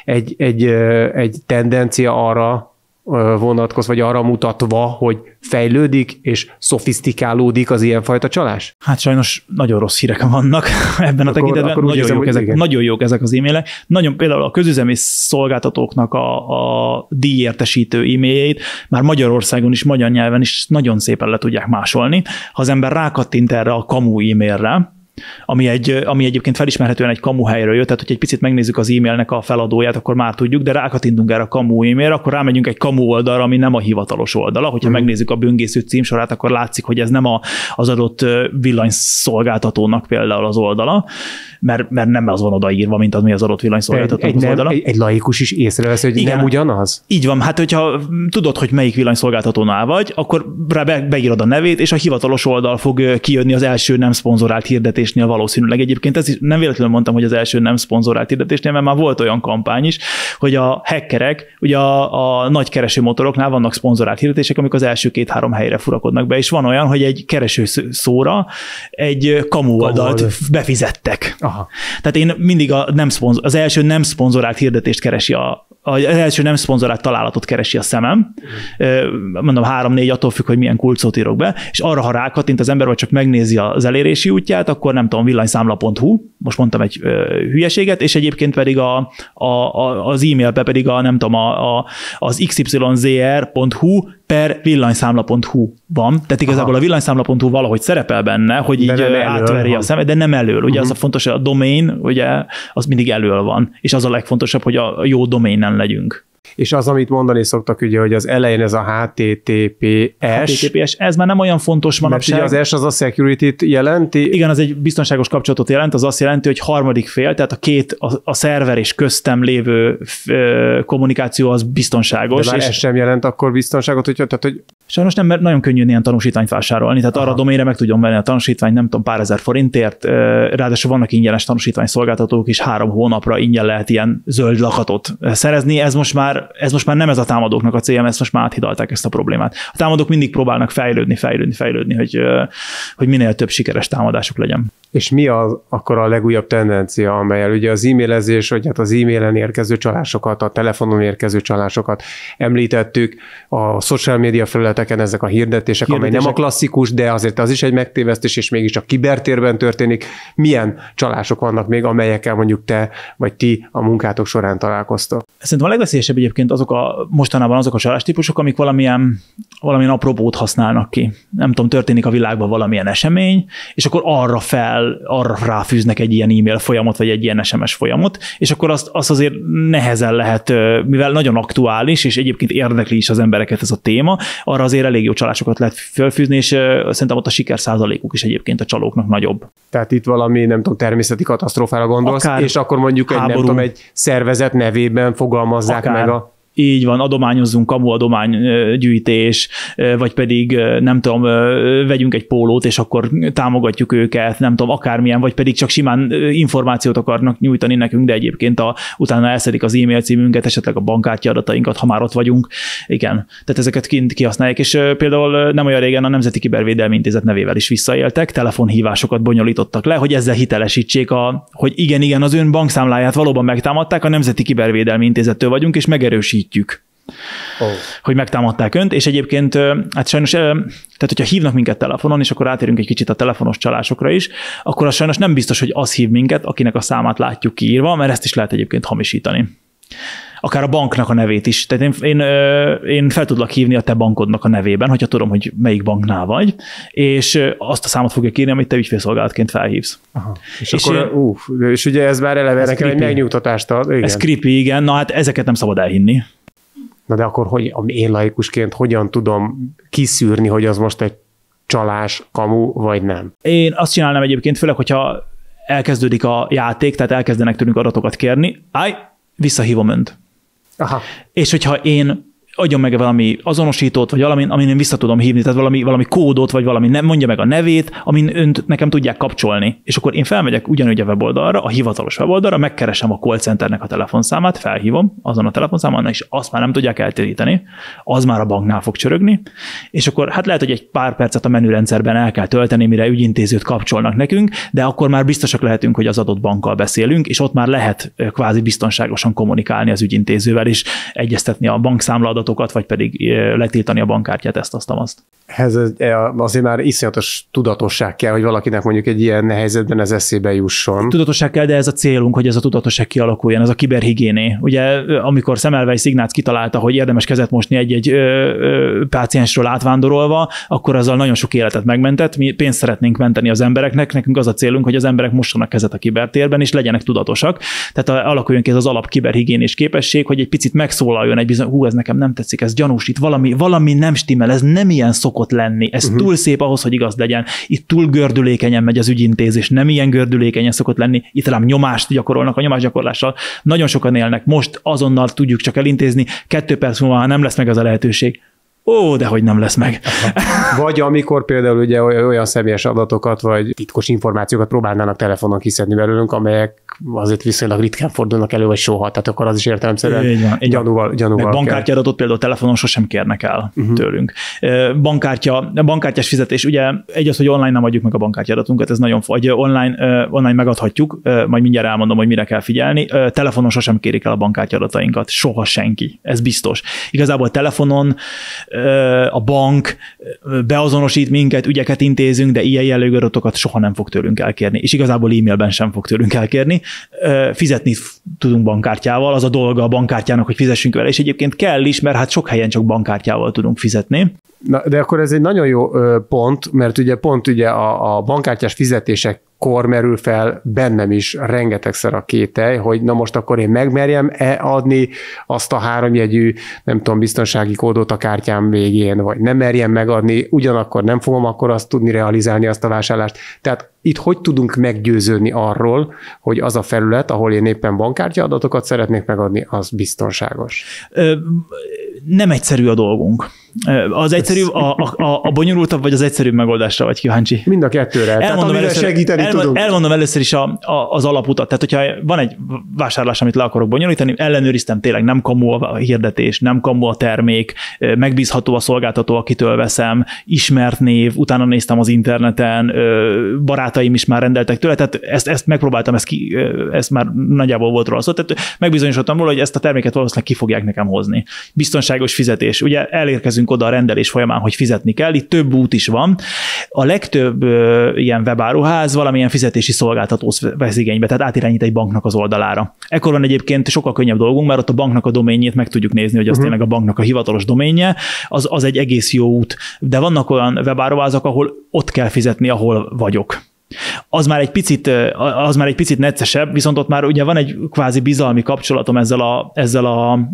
egy tendencia arra vonatkoz, vagy arra mutatva, hogy fejlődik és szofisztikálódik az ilyenfajta csalás? Hát sajnos nagyon rossz hírek vannak ebben a tekintetben. Nagyon jók ezek az e-mailek. Például a közüzemi szolgáltatóknak a díjértesítő e-mailjeit már Magyarországon is, magyar nyelven is nagyon szépen le tudják másolni. Ha az ember rákattint erre a kamu e-mailre, ami egyébként felismerhetően egy kamu helyről jött, tehát hogy egy picit megnézzük az e-mailnek a feladóját, akkor már tudjuk, de rákattintunk erre a kamu e-mailre, akkor rámegyünk egy kamu oldalra, ami nem a hivatalos oldala. Hogyha megnézzük a böngésző címsorát, akkor látszik, hogy ez nem az adott villanyszolgáltatónak például az oldala, mert nem az van odaírva, mint az adott villanyszolgáltatónak az oldala. Egy laikus is észrevesz, hogy igen, nem ugyanaz? Így van, hát hogyha tudod, hogy melyik villanyszolgáltatónál vagy, akkor beírod a nevét, és a hivatalos oldal fog kijönni az első nem szponzorált hirdetésnél valószínűleg. Egyébként ez is nem véletlenül mondtam, hogy az első nem szponzorált hirdetésnél, mert már volt olyan kampány is, hogy a hackerek, ugye a nagy keresőmotoroknál vannak szponzorált hirdetések, amik az első 2-3 helyre furakodnak be, és van olyan, hogy egy kereső szóra egy kamu oldalt befizettek. Aha. Tehát én mindig az első nem szponzorált hirdetést keresi az első nem szponzorált találatot keresi a szemem, mondom 3-4, attól függ, hogy milyen kulcsszót írok be, és arra, ha rákattint az ember, vagy csak megnézi az elérési útját, akkor nem tudom, villanyszámla.hu, most mondtam egy hülyeséget, és egyébként pedig az e-mailbe pedig az xyzr.hu per villanyszámla.hu van. Tehát igazából a villanyszámla.hu valahogy szerepel benne, hogy így átverje a szemet, de nem elől. Ugye az a fontos, hogy a domain, ugye, az mindig elől van, és az a legfontosabb, hogy a jó domainen legyünk. És az, amit mondani szoktak, ugye, hogy az elején ez a HTTPS, ez már nem olyan fontos manapság. Mert ugye az S az a security-t jelenti. Igen, az egy biztonságos kapcsolatot jelent, az azt jelenti, hogy harmadik fél, tehát a szerver és köztem lévő kommunikáció az biztonságos. De már ez sem jelent akkor biztonságot, hogy... Sajnos nem, mert nagyon könnyű ilyen tanúsítványt vásárolni, tehát arra a domainre meg tudjon venni a tanúsítványt, nem tudom, pár ezer forintért, ráadásul vannak ingyenes tanúsítvány szolgáltatók is, 3 hónapra ingyen lehet ilyen zöld lakatot szerezni, ez most már nem ez a támadóknak a célja, ezt most már áthidalták ezt a problémát. A támadók mindig próbálnak fejlődni, hogy minél több sikeres támadásuk legyen. És mi akkor a legújabb tendencia, amelyel ugye az e-mailezés, vagy hát az e-mailen érkező csalásokat, a telefonon érkező csalásokat említettük, a social media felületeken ezek a hirdetések, amely nem a klasszikus, de azért az is egy megtévesztés, és mégiscsak kibertérben történik. Milyen csalások vannak még, amelyekkel mondjuk te vagy ti a munkátok során találkoztok? Szerintem a legveszélyesebb egyébként mostanában azok a csalástípusok, amik valamilyen apropót használnak ki. Nem tudom, történik a világban valamilyen esemény, és akkor arra ráfűznek egy ilyen e-mail folyamot, vagy egy ilyen SMS folyamot, és akkor azt azért nehezen lehet, mivel nagyon aktuális, és egyébként érdekli is az embereket ez a téma, arra azért elég jó csalásokat lehet felfűzni, és szerintem ott a sikerszázalékuk is egyébként a csalóknak nagyobb. Tehát itt valami, nem tudom, természeti katasztrófára gondolsz, akár és akkor mondjuk egy szervezet nevében fogalmazzák meg a... Így van, adományozzunk, kamu adománygyűjtés, vagy pedig nem tudom, vegyünk egy pólót, és akkor támogatjuk őket, nem tudom, akármilyen, vagy pedig csak simán információt akarnak nyújtani nekünk, de egyébként utána elszedik az e-mail címünket, esetleg a bankkártya adatainkat, ha már ott vagyunk. Igen, tehát ezeket kihasználják, és például nem olyan régen a Nemzeti Kibervédelmi Intézet nevével is visszaéltek, telefonhívásokat bonyolítottak le, hogy ezzel hitelesítsék, hogy igen, az ön bankszámláját valóban megtámadták, a Nemzeti Kibervédelmi Intézettől vagyunk, és megerősítjük, hogy megtámadták önt, és egyébként hát sajnos, tehát hogyha hívnak minket telefonon, és akkor átérünk egy kicsit a telefonos csalásokra is, akkor az sajnos nem biztos, hogy az hív minket, akinek a számát látjuk kiírva, mert ezt is lehet egyébként hamisítani. Akár a banknak a nevét is. Tehát én fel tudlak hívni a te bankodnak a nevében, hogyha tudom, hogy melyik banknál vagy, és azt a számot fogja kérni, amit te ügyfélszolgálatként felhívsz. Aha. És ugye ez már eleve nekem egy megnyugtatást ad. Igen. Ez creepy, igen. Na hát ezeket nem szabad elhinni. Na de akkor én laikusként hogyan tudom kiszűrni, hogy az most egy csalás, kamu, vagy nem? Én azt csinálnám egyébként, főleg, hogyha elkezdődik a játék, tehát elkezdenek tőlünk adatokat kérni, visszahívom önt. Aha. És hogyha én adjon meg valami azonosítót, vagy valami, amin én vissza tudom hívni, tehát valami kódot, vagy valami, mondja meg a nevét, amin önt nekem tudják kapcsolni. És akkor én felmegyek ugyanúgy a weboldalra, a hivatalos weboldalra, megkeresem a call centernek a telefonszámát, felhívom azon a telefonszámon, és azt már nem tudják eltéríteni, az már a banknál fog csörögni, és akkor hát lehet, hogy egy pár percet a menürendszerben el kell tölteni, mire ügyintézőt kapcsolnak nekünk, de akkor már biztosak lehetünk, hogy az adott bankkal beszélünk, és ott már lehet kvázi biztonságosan kommunikálni az ügyintézővel, és egyeztetni a bankszámla, vagy pedig letiltani a bankkártyát, azt. Ez azért már iszonyatos tudatosság kell, hogy valakinek mondjuk egy ilyen helyzetben ez eszébe jusson. Tudatosság kell, de ez a célunk, hogy ez a tudatosság kialakuljon, ez a kiberhigiéné. Ugye, amikor Semmelweis Ignác kitalálta, hogy érdemes kezet mosni egy páciensről átvándorolva, akkor azzal nagyon sok életet megmentett. Mi pénzt szeretnénk menteni az embereknek, nekünk az a célunk, hogy az emberek mossanak kezet a kibertérben, és legyenek tudatosak. Tehát alakuljon ki ez az alap kiberhigiénés képesség, hogy egy picit megszólaljon egy bizony, ez nekem nem tetszik, ez gyanús, itt valami nem stimmel, ez nem ilyen szokott lenni, ez túl szép ahhoz, hogy igaz legyen, itt túl gördülékenyen megy az ügyintézés, nem ilyen gördülékenyen szokott lenni, itt rám nyomást gyakorolnak, a nyomásgyakorlással nagyon sokan élnek, most azonnal tudjuk csak elintézni, 2 perc múlva nem lesz meg az a lehetőség. De hogy nem lesz meg. Vagy amikor például ugye olyan személyes adatokat, vagy titkos információkat próbálnának telefonon kiszedni belőlünk, amelyek azért viszonylag ritkán fordulnak elő, vagy soha, tehát akkor az is értelemszerűen gyanúval bankkártyadatot például telefonon sosem kérnek el tőlünk. Bankkártyás fizetés, ugye egy az, hogy online nem adjuk meg a bankkártyadatunkat, ez nagyon vagy online megadhatjuk, majd mindjárt elmondom, hogy mire kell figyelni. Telefonon sosem kérik el a bankkártyadatainkat, soha senki, ez biztos. Igazából telefonon a bank beazonosít minket, ügyeket intézünk, de ilyen jellegű adatokat soha nem fog tőlünk elkérni, és igazából e-mailben sem fog tőlünk elkérni. Fizetni tudunk bankkártyával, az a dolga a bankkártyának, hogy fizessünk vele, és egyébként kell is, mert hát sok helyen csak bankkártyával tudunk fizetni. Na, de akkor ez egy nagyon jó pont, mert ugye pont ugye a bankkártyás fizetésekkor merül fel bennem is rengetegszer a kételj, hogy na most akkor én megmerjem-e adni azt a 3 jegyű, nem tudom, biztonsági kódot a kártyám végén, vagy nem merjem megadni, ugyanakkor nem fogom akkor azt tudni realizálni azt a vásárlást. Tehát itt hogy tudunk meggyőződni arról, hogy az a felület, ahol én éppen bankkártya adatokat szeretnék megadni, az biztonságos? Nem egyszerű a dolgunk. Az egyszerűbb, a bonyolultabb vagy az egyszerűbb megoldásra vagy kíváncsi? Mind a kettőre. Elmondom először is az alaputat. Tehát, hogyha van egy vásárlás, amit le akarok bonyolítani, ellenőriztem tényleg, nem kamu a hirdetés, nem kamu a termék, megbízható a szolgáltató, akitől veszem, ismert név, utána néztem az interneten, barátaim is már rendeltek tőle, tehát ezt megpróbáltam, ezt már nagyjából volt róla szó, tehát megbizonyosodtam róla, hogy ezt a terméket valószínűleg ki fogják nekem hozni. Biztonságos fizetés. Ugye elérkezünk oda a rendelés folyamán, hogy fizetni kell, itt több út is van. A legtöbb ilyen webáruház valamilyen fizetési szolgáltatót vesz igénybe, tehát átirányít egy banknak az oldalára. Ekkor van egyébként sokkal könnyebb dolgunk, mert ott a banknak a doménjét meg tudjuk nézni, hogy az tényleg a banknak a hivatalos doménje, az egy egész jó út. De vannak olyan webáruházak, ahol ott kell fizetni, ahol vagyok. Az már egy picit neccesebb, viszont ott már ugye van egy kvázi bizalmi kapcsolatom ezzel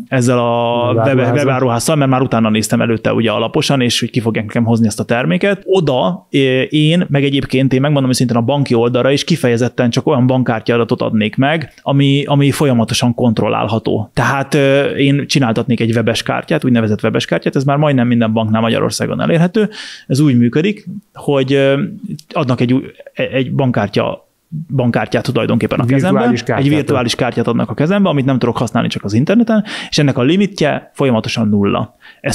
a webáruházzal, mert már utána néztem előtte ugye alaposan, és hogy ki fogják nekem hozni ezt a terméket. Oda én megmondom őszintén a banki oldalra is kifejezetten csak olyan bankkártyadatot adnék meg, ami folyamatosan kontrollálható. Tehát én csináltatnék egy webes kártyát, úgynevezett webes kártyát, ez már majdnem minden banknál Magyarországon elérhető. Ez úgy működik, hogy adnak egy bankkártyát tulajdonképpen a kezembe, egy virtuális kártyát adnak a kezembe, amit nem tudok használni csak az interneten, és ennek a limitje folyamatosan 0.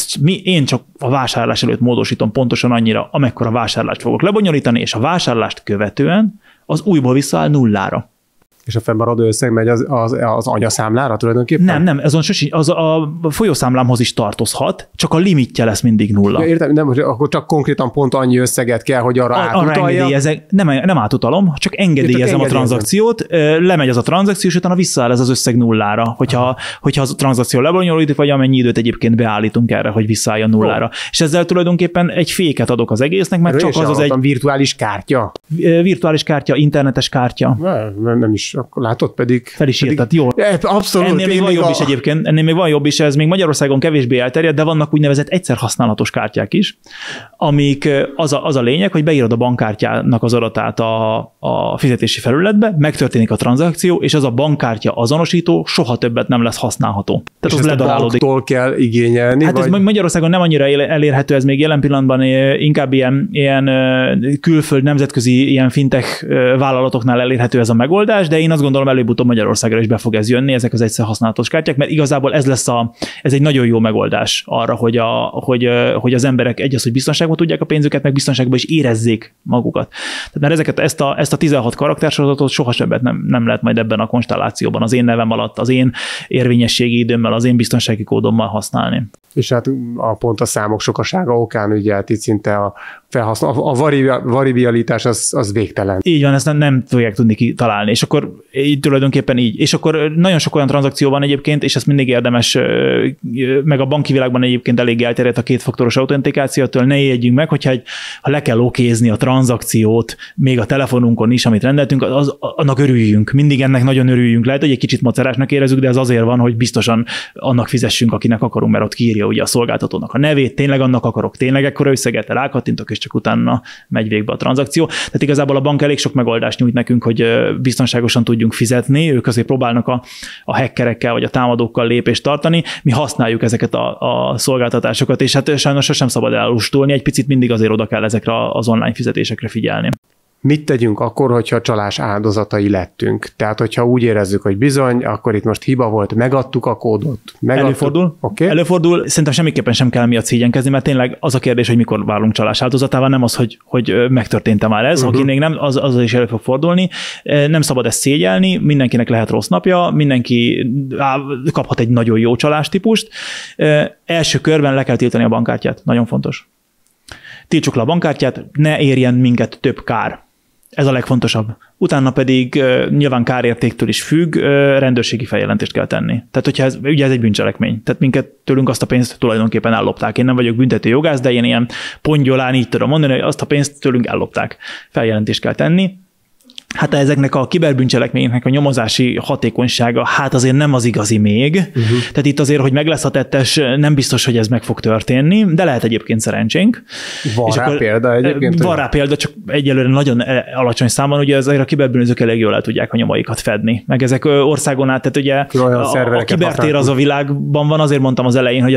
Én csak a vásárlás előtt módosítom pontosan annyira, amekkora vásárlást fogok lebonyolítani, és a vásárlást követően az újból visszaáll 0-ra. És a fennmaradó összeg megy az anyaszámlára tulajdonképpen? Nem, az a folyószámlámhoz is tartozhat, csak a limitje lesz mindig 0. Ja, értem, nem, akkor csak konkrétan pont annyi összeget kell, hogy arra átutalja. Nem átutalom, csak engedélyezem a tranzakciót, lemegy az a tranzakció, és utána visszaáll ez az összeg 0-ra, hogyha a tranzakció lebonyolódik, vagy amennyi időt egyébként beállítunk erre, hogy visszaálljon 0-ra. És ezzel tulajdonképpen egy féket adok az egésznek, mert csak az egy virtuális kártya. Virtuális kártya, internetes kártya. Nem is. Akkor látod pedig... Fel is írtad, jó. Abszolút. Ennél még van jobb is egyébként, ennél még van jobb is, ez még Magyarországon kevésbé elterjedt, de vannak úgynevezett egyszer használatos kártyák is, amik az a lényeg, hogy beírod a bankkártyának az adatát a fizetési felületbe, megtörténik a tranzakció, és az a bankkártya azonosító soha többet nem lesz használható. Tehát és az ezt a banktól kell igényelni? Hát ez Magyarországon nem annyira elérhető, ez még jelen pillanatban inkább ilyen külföld nemzetközi ilyen fintech vállalatoknál elérhető ez a megoldás, de én azt gondolom, előbb-utóbb Magyarországra is be fog ez jönni, ezek az egyszer használatos kártyák, mert igazából ez egy nagyon jó megoldás arra, hogy az emberek hogy biztonságban tudják a pénzüket, meg biztonságban is érezzék magukat. Tehát mert ezt a 16 karaktersorozatot soha többet nem lehet majd ebben a konstellációban az én nevem alatt, az én érvényességi időmmel, az én biztonsági kódommal használni. És hát pont a számok sokasága okán ugye hát itt szinte a variabilitás az végtelen. Így van, ezt nem fogják tudni kitalálni, és akkor így tulajdonképpen így. És akkor nagyon sok olyan tranzakció van egyébként, és ezt mindig érdemes, meg a banki világban egyébként elég elterjedt a kétfaktoros autentikációtól, ne jegyünk meg, ha le kell okézni a tranzakciót, még a telefonunkon is, amit rendeltünk, annak örüljünk. Mindig ennek nagyon örüljünk. Lehet, hogy egy kicsit macerásnak érezzük, de ez azért van, hogy biztosan annak fizessünk, akinek akarunk, mert ott kiírja ugye a szolgáltatónak a nevét, tényleg annak akarok, tényleg ekkora összeget, rákattintok, és csak utána megy végbe a tranzakció. Tehát igazából a bank elég sok megoldást nyújt nekünk, hogy biztonságosan tudjunk fizetni, ők azért próbálnak a hackerekkel vagy a támadókkal lépést tartani, mi használjuk ezeket a szolgáltatásokat, és hát sajnos sosem szabad elustulni, egy picit mindig azért oda kell ezekre az online fizetésekre figyelni. Mit tegyünk akkor, hogyha csalás áldozatai lettünk? Tehát, hogyha úgy érezzük, hogy bizony, akkor itt most hiba volt, megadtuk a kódot. Előfordul. Okay. Előfordul. Szerintem semmiképpen sem kell miatt szégyenkezni, mert tényleg az a kérdés, hogy mikor válunk csalás áldozatává, nem az, hogy megtörtént már ez. Aki még nem, az is elő fog fordulni. Nem szabad ezt szégyelni, mindenkinek lehet rossz napja, mindenki kaphat egy nagyon jó csalástípust. Első körben le kell tiltani a bankkártyát. Nagyon fontos. Tiltsuk le a bankkártyát, ne érjen minket több kár. Ez a legfontosabb. Utána pedig nyilván kárértéktől is függ, rendőrségi feljelentést kell tenni. Tehát, hogyha ez egy bűncselekmény. Tehát tőlünk azt a pénzt tulajdonképpen ellopták. Én nem vagyok büntető jogász, de én ilyen pongyolán így tudom mondani, hogy azt a pénzt tőlünk ellopták. Feljelentést kell tenni. Hát ezeknek a kiberbűncselekményeknek a nyomozási hatékonysága, hát azért nem az igazi még. Tehát itt azért, hogy meg lesz a tettes, nem biztos, hogy ez meg fog történni, de lehet egyébként szerencsénk. Van rá példa egyébként? Van rá példa, csak egyelőre nagyon alacsony számban, ugye azért a kiberbűnözők elég jól el tudják a nyomaikat fedni. Meg ezek országon át, tehát ugye a kibertér az a világban van, azért mondtam az elején, hogy az egy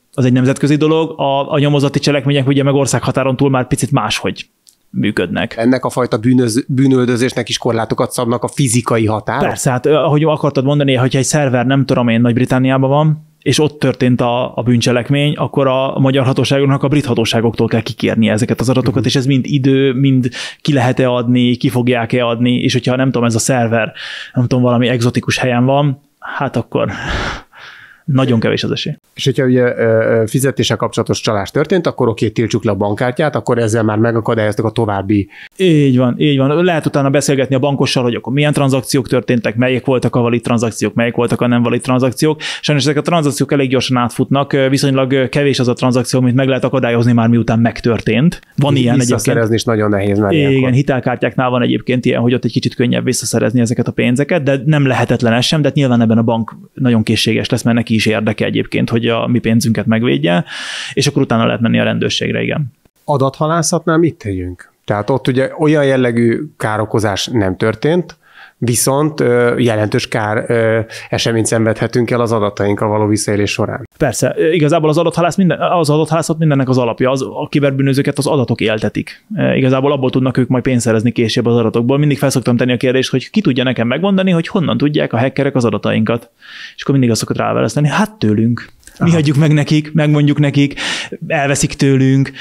az egy nemzetközi dolog, a nyomozati cselekmények ugye meg országhatáron túl már picit máshogy működnek. Ennek a fajta bűnöldözésnek is korlátokat szabnak a fizikai határok? Persze, hát ahogy akartad mondani, hogyha egy szerver nem tudom én Nagy-Britanniában van, és ott történt a bűncselekmény, akkor a magyar hatóságoknak a brit hatóságoktól kell kikérni ezeket az adatokat, és ez mind idő, mind ki lehet-e adni, ki fogják-e adni, és hogyha nem tudom, ez a szerver, nem tudom, valami egzotikus helyen van, hát akkor nagyon kevés az esély. És hogyha ugye fizetéssel kapcsolatos csalás történt, akkor oké, tiltsuk le a bankkártyát, akkor ezzel már megakadályoztuk a további. Így van. Lehet utána beszélgetni a bankossal, hogy akkor milyen tranzakciók történtek, melyek voltak a valid tranzakciók, melyek voltak a nem valid tranzakciók. Sajnos ezek a tranzakciók elég gyorsan átfutnak, viszonylag kevés az a tranzakció, amit meg lehet akadályozni már miután megtörtént. Van ilyen egyébként. Visszaszerezni is nagyon nehéz már. Igen, hitelkártyáknál van egyébként ilyen, hogy ott egy kicsit könnyebb visszaszerezni ezeket a pénzeket, de nem lehetetlen ez sem, de nyilván ebben a bank nagyon készséges lesz, mert neki is érdeke egyébként, hogy a mi pénzünket megvédje, és akkor utána lehet menni a rendőrségre, igen. Adathalászatnál mit tegyünk? Tehát ott ugye olyan jellegű károkozás nem történt, viszont jelentős eseményt szenvedhetünk el az adatainkkal való visszaélés során. Persze, igazából az adathalászat mindennek az alapja, a kiberbűnözőket az adatok éltetik. Igazából abból tudnak ők majd pénzt szerezni később az adatokból. Mindig fel szoktam tenni a kérdést, hogy ki tudja nekem megmondani, hogy honnan tudják a hackerek az adatainkat. És akkor mindig azt szokott ráválasztani, hát tőlünk. Mi hagyjuk meg nekik, megmondjuk nekik, elveszik tőlünk,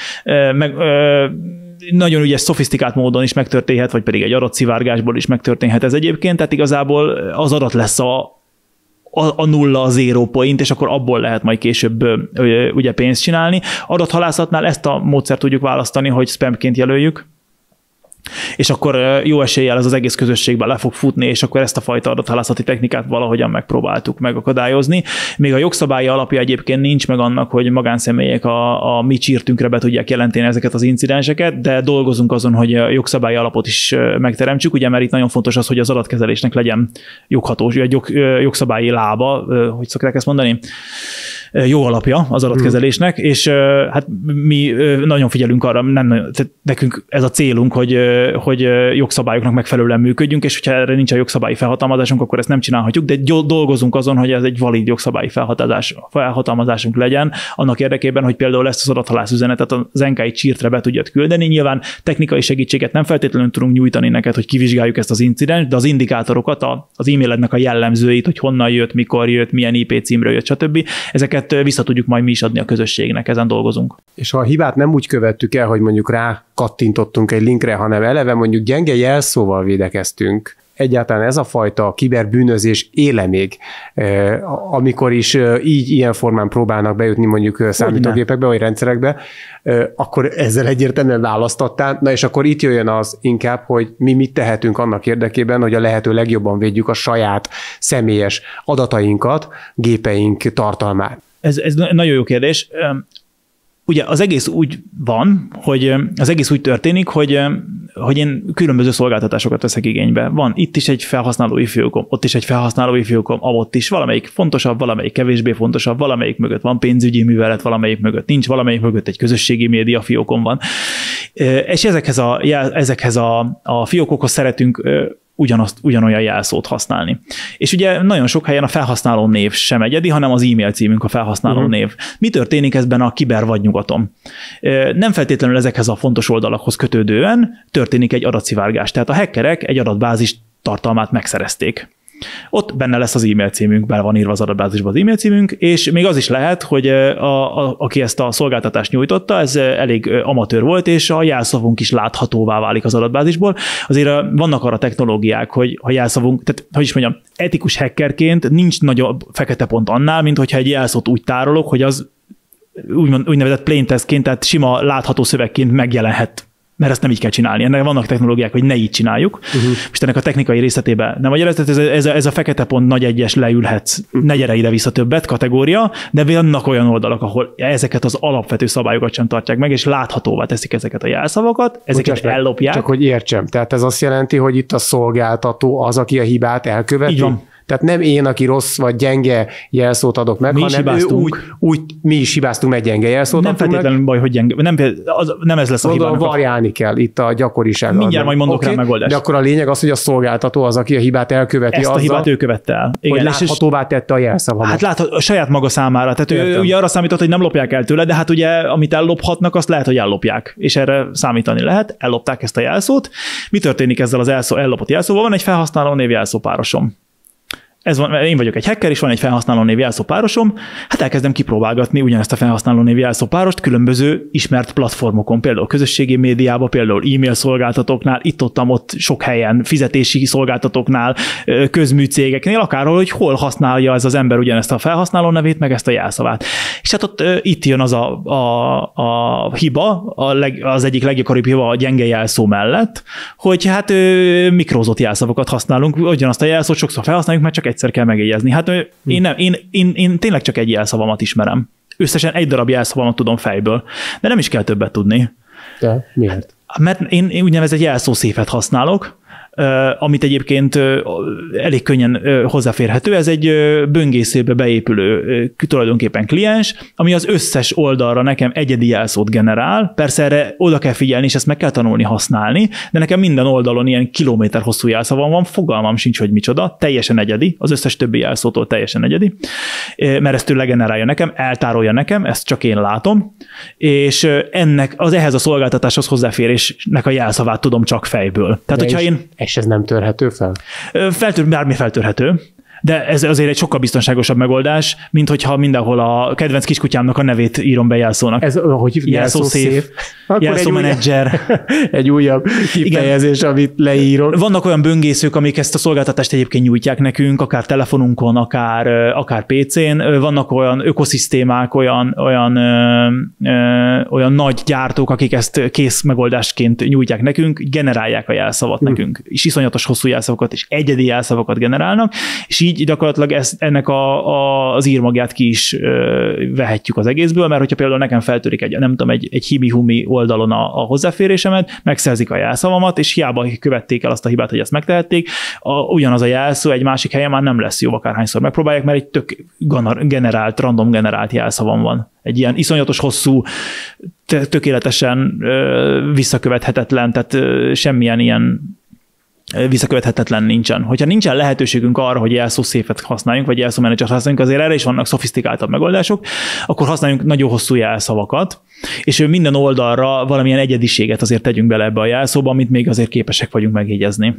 nagyon ügyes, szofisztikált módon is megtörténhet, vagy pedig egy adatszivárgásból is megtörténhet ez egyébként, tehát igazából az adat lesz a nulla, a zero point, és akkor abból lehet majd később ugye pénzt csinálni. Adathalászatnál ezt a módszert tudjuk választani, hogy spamként jelöljük, és akkor jó eséllyel ez az egész közösségben le fog futni, és akkor ezt a fajta adathalászati technikát valahogyan megpróbáltuk megakadályozni. Még a jogszabályi alapja egyébként nincs meg annak, hogy magánszemélyek a mi csírtünkre be tudják jelenteni ezeket az incidenseket, de dolgozunk azon, hogy a jogszabályi alapot is megteremtsük, ugye, mert itt nagyon fontos az, hogy az adatkezelésnek legyen joghatós, jogszabályi lába, hogy szokták ezt mondani? Jó alapja az adatkezelésnek, és hát mi nagyon figyelünk arra, nekünk ez a célunk, hogy jogszabályoknak megfelelően működjünk, és hogyha erre nincs a jogszabályi felhatalmazásunk, akkor ezt nem csinálhatjuk, de dolgozunk azon, hogy ez egy valid jogszabályi felhatalmazásunk legyen, annak érdekében, hogy például ezt az adathalász üzenetet az NKI csírtre be tudjad küldeni. Nyilván technikai segítséget nem feltétlenül tudunk nyújtani neked, hogy kivizsgáljuk ezt az incidenst, de az indikátorokat, az e-mailednek a jellemzőit, hogy honnan jött, mikor jött, milyen IP címről jött, stb. Ezeket vissza tudjuk majd mi is adni a közösségnek, ezen dolgozunk. És ha a hibát nem úgy követtük el, hogy mondjuk rá kattintottunk egy linkre, hanem eleve mondjuk gyenge jelszóval védekeztünk, egyáltalán ez a fajta kiberbűnözés éle még, amikor is ilyen formán próbálnak bejutni mondjuk számítógépekbe vagy rendszerekbe, akkor ezzel egyértelműen választottál. Na és akkor itt jöjjön az inkább, hogy mi mit tehetünk annak érdekében, hogy a lehető legjobban védjük a saját személyes adatainkat, gépeink tartalmát. Ez nagyon jó kérdés. Ugye az egész úgy van, hogy az egész úgy történik, hogy én különböző szolgáltatásokat veszek igénybe. Van itt is egy felhasználói fiókom, ott is egy felhasználói fiókom, ott is valamelyik fontosabb, valamelyik kevésbé fontosabb, valamelyik mögött van pénzügyi művelet, valamelyik mögött nincs, valamelyik mögött egy közösségi média fiókom van. És ezekhez a fiókokhoz szeretünk ugyanolyan jelszót használni. És ugye nagyon sok helyen a felhasználó név sem egyedi, hanem az e-mail címünk a felhasználó név. Mi történik ezben a kibervadnyugaton? Nem feltétlenül ezekhez a fontos oldalakhoz kötődően történik egy adatszivárgás. Tehát a hackerek egy adatbázis tartalmát megszerezték. Ott benne lesz az e-mail címünk, bele van írva az adatbázisba az e-mail címünk, és még az is lehet, hogy aki ezt a szolgáltatást nyújtotta, ez elég amatőr volt, és a jelszavunk is láthatóvá válik az adatbázisból. Azért vannak arra technológiák, hogy a jelszavunk, tehát hogy is mondjam, etikus hackerként nincs nagyobb fekete pont annál, mint hogyha egy jelszót úgy tárolok, hogy az úgynevezett plain textként, tehát sima látható szövegként megjelenhet. Mert ezt nem így kell csinálni. Ennek vannak technológiák, hogy ne így csináljuk. Most ennek a technikai részletébe nem magyarázat, ez a fekete pont nagy egyes leülhetsz, ne gyere ide-vissza többet kategória, de vannak olyan oldalak, ahol ezeket az alapvető szabályokat sem tartják meg, és láthatóvá teszik ezeket a jelszavakat, ezeket ellopják. Csak hogy értsem. Tehát ez azt jelenti, hogy itt a szolgáltató az, aki a hibát elköveti? Így van. Tehát nem én, aki rossz vagy gyenge jelszót adok meg, hanem mi is hibáztunk meg, gyenge jelszót nem feltétlenül baj, hogy gyenge, nem ez lesz a hibának. Variálni kell itt a gyakoriság. Mindjárt majd mondok rá megoldást. De akkor a lényeg az, hogy a szolgáltató az, aki a hibát elköveti. Ezt a hibát ő követte el. Igen, hogy láthatóvá tette a jelszavamat. Hát látható a saját maga számára. Tehát ő ugye arra számított, hogy nem lopják el tőle, de hát ugye amit ellophatnak, azt lehet, hogy ellopják. És erre számítani lehet. Ellopták ezt a jelszót. Mi történik ezzel az ellopott jelszóval? Van egy felhasználó név jelszópárosom. Én vagyok egy hacker, és van egy felhasználó név jelszópárosom, hát elkezdem kipróbálgatni ugyanezt a felhasználó név jelszópárost különböző ismert platformokon, például közösségi médiában, például e-mail szolgáltatóknál, ott sok helyen, fizetési szolgáltatóknál, közműcégeknél, akárhol, hogy hol használja ez az ember ugyanezt a felhasználó nevét, meg ezt a jelszavát. És hát ott itt jön az a hiba, az egyik leggyakoribb hiba a gyenge jelszó mellett, hogy hát mikrózott jelszavakat használunk, ugyanazt a jelszót sokszor felhasználjuk, mert csak egyszer kell megjegyezni. Hát én tényleg csak egy jelszavamat ismerem. Összesen egy darab jelszavamat tudom fejből. De nem is kell többet tudni. De miért? Mert én úgynevezett jelszószéfet használok, amit egyébként elég könnyen hozzáférhető. Ez egy böngészőbe beépülő tulajdonképpen kliens, ami az összes oldalra nekem egyedi jelszót generál. Persze erre oda kell figyelni, és ezt meg kell tanulni használni, de nekem minden oldalon ilyen kilométer hosszú jelszavam van, fogalmam sincs, hogy micsoda, teljesen egyedi, az összes többi jelszótól teljesen egyedi, mert ezt ő legenerálja nekem, eltárolja nekem, ezt csak én látom, és ehhez a szolgáltatáshoz hozzáférésnek a jelszavát tudom csak fejből. Tehát, hogyha én és ez nem törhető fel? Bármi feltörhető, de ez azért egy sokkal biztonságosabb megoldás, mint hogyha mindenhol a kedvenc kiskutyámnak a nevét írom be jelszónak. Ez hogy jelszószép, jelszómenedzser. Egy újabb kifejezés, amit leírom. Vannak olyan böngészők, amik ezt a szolgáltatást egyébként nyújtják nekünk, akár telefonunkon, akár PC-n. Vannak olyan ökoszisztémák, olyan nagy gyártók, akik ezt kész megoldásként nyújtják nekünk, generálják a jelszavat nekünk. És iszonyatos hosszú jelszavakat és egyedi jelszavakat generálnak, és így gyakorlatilag ennek az írmagját ki is vehetjük az egészből, mert hogyha például nekem feltörik egy himi-humi oldalon a hozzáférésemet, megszerzik a jelszavamat, és hiába követték el azt a hibát, hogy ezt megtehették, ugyanaz a jelszó egy másik helyen már nem lesz jó, akárhányszor megpróbálják, mert egy tök random generált jelszavam van. Egy ilyen iszonyatos hosszú, tökéletesen visszakövethetetlen, tehát semmilyen ilyen visszakövethetetlen nincsen. Hogyha nincsen lehetőségünk arra, hogy jelszószéfet használjunk, vagy jelszómenedzsert használjunk, azért erre is vannak szofisztikáltabb megoldások, akkor használjunk nagyon hosszú jelszavakat, és minden oldalra valamilyen egyediséget azért tegyünk bele ebbe a jelszóba, amit még azért képesek vagyunk megjegyezni.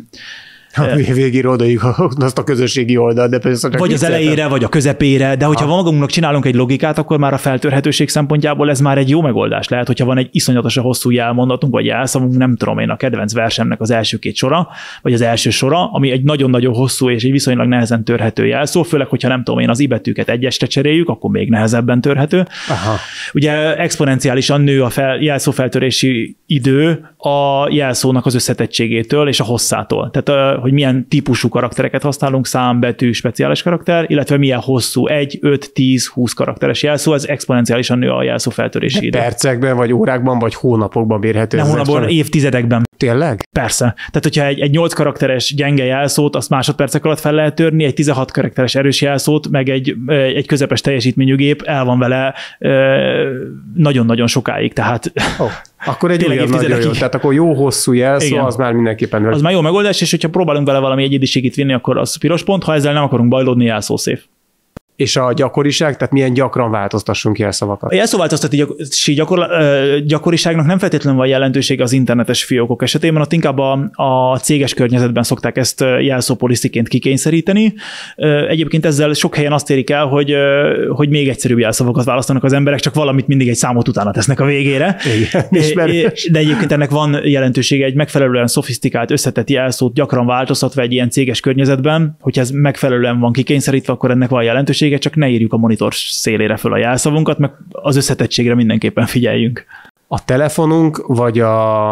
Végére odajuk azt a közösségi oldalt, de persze csak vagy az elejére, vagy a közepére, de hogyha magunknak csinálunk egy logikát, akkor már a feltörhetőség szempontjából ez már egy jó megoldás lehet, hogyha van egy iszonyatosan hosszú jelmondatunk, vagy jelszavunk, nem tudom én, a kedvenc versemnek az első két sora, vagy az első sora, ami egy nagyon-nagyon hosszú és egy viszonylag nehezen törhető jelszó, főleg, hogyha nem tudom én, az i-betűket egyesre cseréljük, akkor még nehezebben törhető. Aha. Ugye exponenciálisan nő a jelszófeltörési idő a jelszónak az összetettségétől és a hosszától. Tehát hogy milyen típusú karaktereket használunk, szám, betű, speciális karakter, illetve milyen hosszú 1, 5, 10, 20 karakteres jelszó, ez exponenciálisan nő a jelszó feltörési idő. Percekben, vagy órákban, vagy hónapokban mérhető? Nem hónapban, évtizedekben. Tényleg? Persze. Tehát, hogyha egy 8 karakteres gyenge jelszót, azt másodpercek alatt fel lehet törni, egy 16 karakteres erős jelszót, meg egy közepes teljesítményű gép el van vele nagyon-nagyon sokáig. Tehát akkor egy olyan nagyon jó. Tehát akkor jó hosszú jelszó, igen. Az már mindenképpen... Az már jó megoldás, és hogyha próbálunk vele valami egyediségét vinni, akkor az piros pont, ha ezzel nem akarunk bajlódni, jelszószép. És a gyakoriság, tehát milyen gyakran változtassunk jelszavakat? A jelszóváltoztatási gyakoriságnak nem feltétlenül van jelentősége az internetes fiókok esetében, ott inkább a céges környezetben szokták ezt jelszópolisztiként kikényszeríteni. Egyébként ezzel sok helyen azt érik el, hogy még egyszerűbb jelszavakat választanak az emberek, csak valamit mindig egy számot utána tesznek a végére. Igen, de egyébként ennek van jelentősége, egy megfelelően szofisztikált, összetett jelszót gyakran változtatva egy ilyen céges környezetben, hogyha ez megfelelően van kikényszerítve, akkor ennek van jelentősége, csak ne írjuk a monitor szélére föl a jelszavunkat, meg az összetettségre mindenképpen figyeljünk. a telefonunk, vagy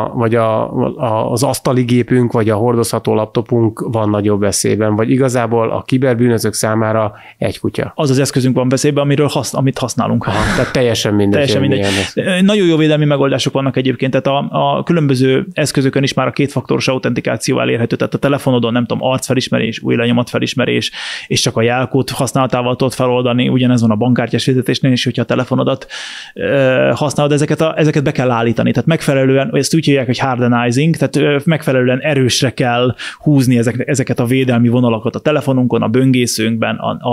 az asztali gépünk, vagy a hordozható laptopunk van nagyobb veszélyben, vagy igazából a kiberbűnözők számára egy kutya. Az az eszközünk van veszélyben, amit használunk. Tehát teljesen mindegy. Nagyon jó védelmi megoldások vannak egyébként, tehát a különböző eszközökön is már a kétfaktoros autentikáció elérhető, tehát a telefonodon nem tudom, arcfelismerés, új lenyomatfelismerés, és csak a jelkód használatával tudod feloldani, ugyanez van a bankkártyás fizetésnél is, hogyha a telefonodat használod, ezeket be kell állítani, tehát megfelelően, ezt úgy hívják, hogy hardenizing, tehát megfelelően erősre kell húzni ezeket a védelmi vonalakat a telefonunkon, a böngészőnkben,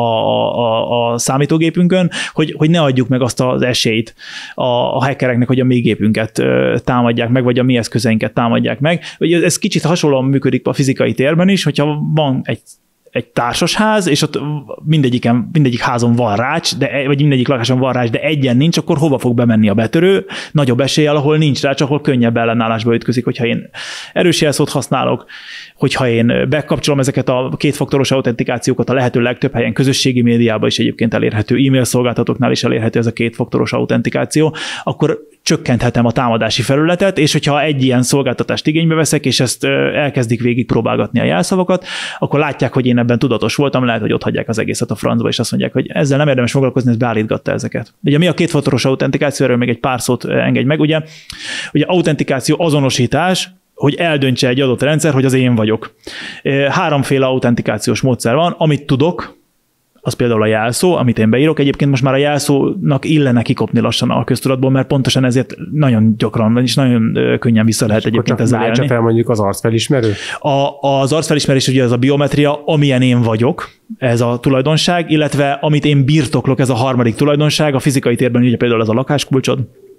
a számítógépünkön, hogy ne adjuk meg azt az esélyt a hackereknek, hogy a mi gépünket támadják meg, vagy a mi eszközeinket támadják meg. Ez kicsit hasonlóan működik a fizikai térben is, hogyha van egy társasház, és ott mindegyik házon van rács, vagy mindegyik lakáson van rács, de egyen nincs, akkor hova fog bemenni a betörő? Nagyobb eséllyel, ahol nincs rács, ahol könnyebb ellenállásba ütközik, hogyha én erős jelszót használok, hogyha én bekapcsolom ezeket a kétfaktoros autentikációkat a lehető legtöbb helyen, közösségi médiában is egyébként elérhető, e-mail szolgáltatóknál is elérhető ez a kétfaktoros autentikáció, akkor csökkenthetem a támadási felületet, és hogyha egy ilyen szolgáltatást igénybe veszek, és ezt elkezdik végig próbálgatni a jelszavakat, akkor látják, hogy én ebben tudatos voltam, lehet, hogy ott hagyják az egészet a francba, és azt mondják, hogy ezzel nem érdemes foglalkozni, ez beállítgatta ezeket. Ugye mi a kétfaktoros autentikáció, erről még egy pár szót engedj meg, ugye autentikáció azonosítás, hogy eldöntse egy adott rendszer, hogy az én vagyok. Háromféle autentikációs módszer van, amit tudok, az például a jelszó, amit én beírok. Egyébként most már a jelszónak illene kikopni lassan a köztudatból, mert pontosan ezért nagyon gyakran, és nagyon könnyen vissza lehet egyébként ezzel élni. Csak fel mondjuk az arcfelismerő? Az arcfelismerés ugye ez a biometria, amilyen én vagyok, ez a tulajdonság, illetve amit én birtoklok, ez a harmadik tulajdonság, a fizikai térben ugye például ez a lakáskulcsod,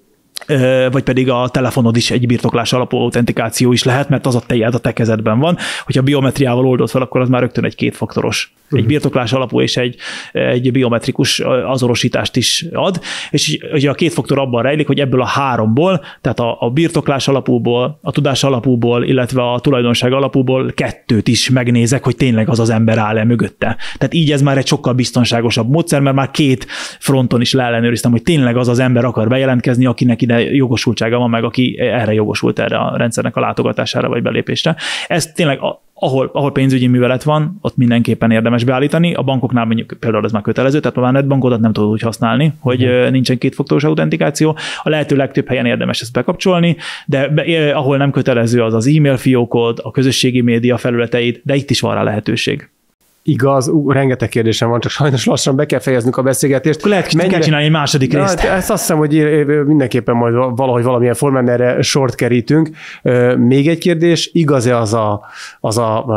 vagy pedig a telefonod is egy birtoklás alapú autentikáció is lehet, mert az a te kezedben van. Hogyha biometriával oldod fel, akkor az már rögtön egy kétfaktoros. Egy birtoklás alapú és egy biometrikus azonosítást is ad, és ugye a két faktor abban rejlik, hogy ebből a háromból, tehát a birtoklás alapúból, a tudás alapúból, illetve a tulajdonság alapúból kettőt is megnézek, hogy tényleg az az ember áll-e mögötte. Tehát így ez már egy sokkal biztonságosabb módszer, mert már két fronton is leellenőriztem, hogy tényleg az az ember akar bejelentkezni, akinek ide jogosultsága van, meg aki erre jogosult, erre a rendszernek a látogatására vagy belépésre. Ez tényleg ahol pénzügyi művelet van, ott mindenképpen érdemes beállítani. A bankoknál mondjuk például ez már kötelező, tehát már netbankodat nem tudod úgy használni, hogy nincsen kétfaktoros autentikáció. A lehető legtöbb helyen érdemes ezt bekapcsolni, de ahol nem kötelező, az az e-mail fiókod, a közösségi média felületeid, de itt is van rá lehetőség. Igaz, rengeteg kérdésem van, csak sajnos lassan be kell fejeznünk a beszélgetést. Akkor lehet, hogy kell csinálni egy második részt. Ezt azt hiszem, hogy mindenképpen majd valahogy valamilyen formán erre sort kerítünk. Még egy kérdés, igaz-e az a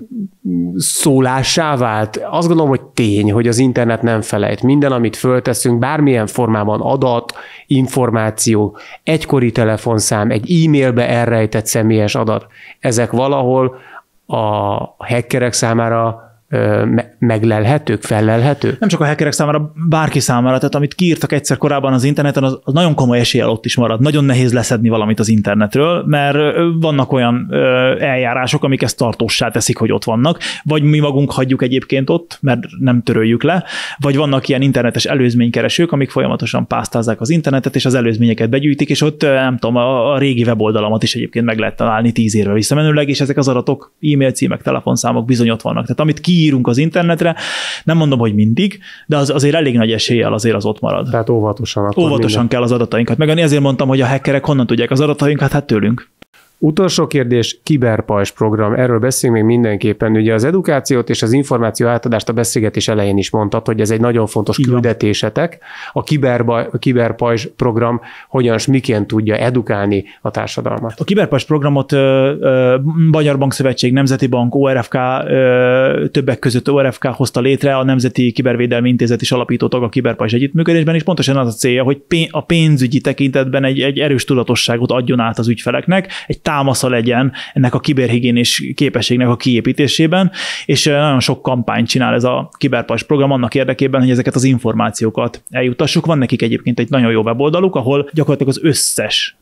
szólássá vált? Azt gondolom, hogy tény, hogy az internet nem felejt. Minden, amit fölteszünk, bármilyen formában adat, információ, egykori telefonszám, egy e-mailbe elrejtett személyes adat, ezek valahol a hackerek számára meglelhetők, fellelhetők? Nem csak a hackerek számára, bárki számára, tehát amit kiírtak egyszer korábban az interneten, az nagyon komoly eséllyel ott is marad. Nagyon nehéz leszedni valamit az internetről, mert vannak olyan eljárások, amik ezt tartóssá teszik, hogy ott vannak, vagy mi magunk hagyjuk egyébként ott, mert nem töröljük le, vagy vannak ilyen internetes előzménykeresők, amik folyamatosan pásztázzák az internetet, és az előzményeket begyűjtik, és ott nem tudom, a régi weboldalamat is egyébként meg lehet találni 10 évre visszamenőleg, és ezek az adatok, e-mail címek, telefonszámok bizony ott vannak. Tehát amit kiírunk az internetre, nem mondom, hogy mindig, de azért elég nagy eséllyel azért az ott marad. Tehát óvatosan kell az adatainkat megadni. Ezért mondtam, hogy a hackerek honnan tudják az adatainkat, hát tőlünk. Utolsó kérdés, kiberpajzs program. Erről beszélünk még mindenképpen. Ugye az edukációt és az információ átadást a beszélgetés elején is mondtad, hogy ez egy nagyon fontos küldetésetek. A kiberpajzs program hogyan és miként tudja edukálni a társadalmat? A kiberpajzs programot Magyar Bankszövetség, Nemzeti Bank, ORFK, többek között ORFK hozta létre, a Nemzeti Kibervédelmi Intézet is alapító tag a kiberpajzs együttműködésben, és pontosan az a célja, hogy a pénzügyi tekintetben egy erős tudatosságot adjon át az ügyfeleknek, egy támasza legyen ennek a kiberhigiénés képességnek a kiépítésében, és nagyon sok kampányt csinál ez a kiberpajzs program annak érdekében, hogy ezeket az információkat eljutassuk. Van nekik egyébként egy nagyon jó weboldaluk, ahol gyakorlatilag az összes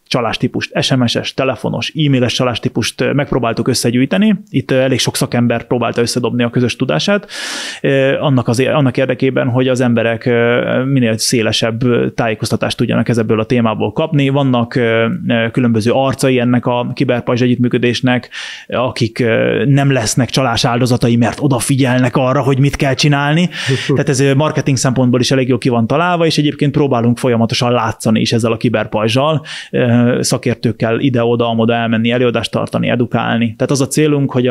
csalástípust, SMS-es, telefonos, e-mailes csalástípust megpróbáltuk összegyűjteni. Itt elég sok szakember próbálta összedobni a közös tudását, annak érdekében, hogy az emberek minél szélesebb tájékoztatást tudjanak ebből a témából kapni. Vannak különböző arcai ennek a kiberpajzs együttműködésnek, akik nem lesznek csalás áldozatai, mert odafigyelnek arra, hogy mit kell csinálni. Tehát ez marketing szempontból is elég jól ki van találva, és egyébként próbálunk folyamatosan látszani is ezzel a kiberpajzsal, szakértőkkel ide-oda elmenni, előadást tartani, edukálni. Tehát az a célunk, hogy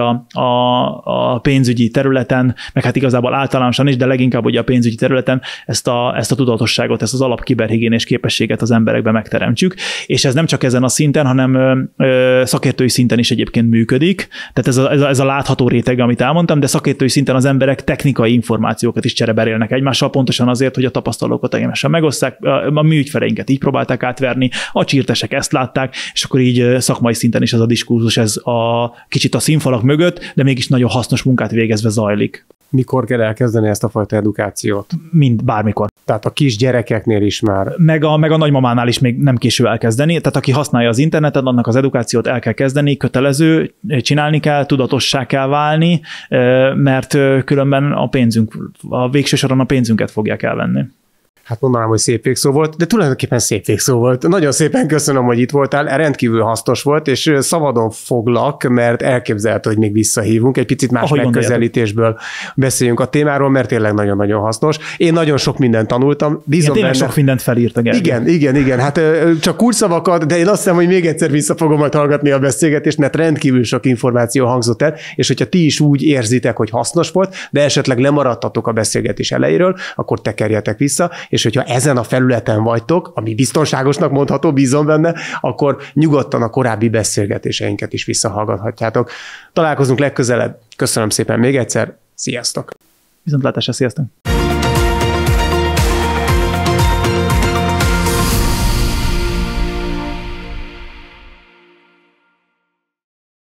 a pénzügyi területen, meg hát igazából általánosan is, de leginkább ugye a pénzügyi területen ezt a tudatosságot, ezt az alap kiberhigiénés képességet az emberekbe megteremtsük, és ez nem csak ezen a szinten, hanem szakértői szinten is egyébként működik. Tehát ez a látható réteg, amit elmondtam, de szakértői szinten az emberek technikai információkat is csereberélnek egymással, pontosan azért, hogy a tapasztalókat egymással megosszák. A mi ügyfeleinket így próbálták átverni, a csírtesek ezt látták, és akkor így szakmai szinten is ez a diskurzus, ez kicsit a színfalak mögött, de mégis nagyon hasznos munkát végezve zajlik. Mikor kell elkezdeni ezt a fajta edukációt? Bármikor. Tehát a kis gyerekeknél is már. Meg a nagymamánál is még nem késő elkezdeni. Tehát aki használja az internetet, annak az edukációt el kell kezdeni, kötelező, csinálni kell, tudatossá kell válni, mert különben a végső soron a pénzünket fogják elvenni. Hát mondanám, hogy szép végszó volt, de tulajdonképpen szép végszó volt. Nagyon szépen köszönöm, hogy itt voltál, rendkívül hasznos volt, és szabadon foglak, mert elképzelhető, hogy még visszahívunk, egy picit más megközelítésből beszéljünk a témáról, mert tényleg nagyon-nagyon hasznos. Én nagyon sok mindent tanultam. Bízom benne. Sok mindent felírta, Gergely. Igen. Hát csak kulcsszavakat, de én azt hiszem, hogy még egyszer vissza fogom majd hallgatni a beszélgetést, mert rendkívül sok információ hangzott el, és hogyha ti is úgy érzitek, hogy hasznos volt, de esetleg lemaradtatok a beszélgetés elejéről, akkor tekerjetek vissza, és hogyha ezen a felületen vagytok, ami biztonságosnak mondható, bízom benne, akkor nyugodtan a korábbi beszélgetéseinket is visszahallgathatjátok. Találkozunk legközelebb. Köszönöm szépen még egyszer. Sziasztok! Viszontlátásra, sziasztok!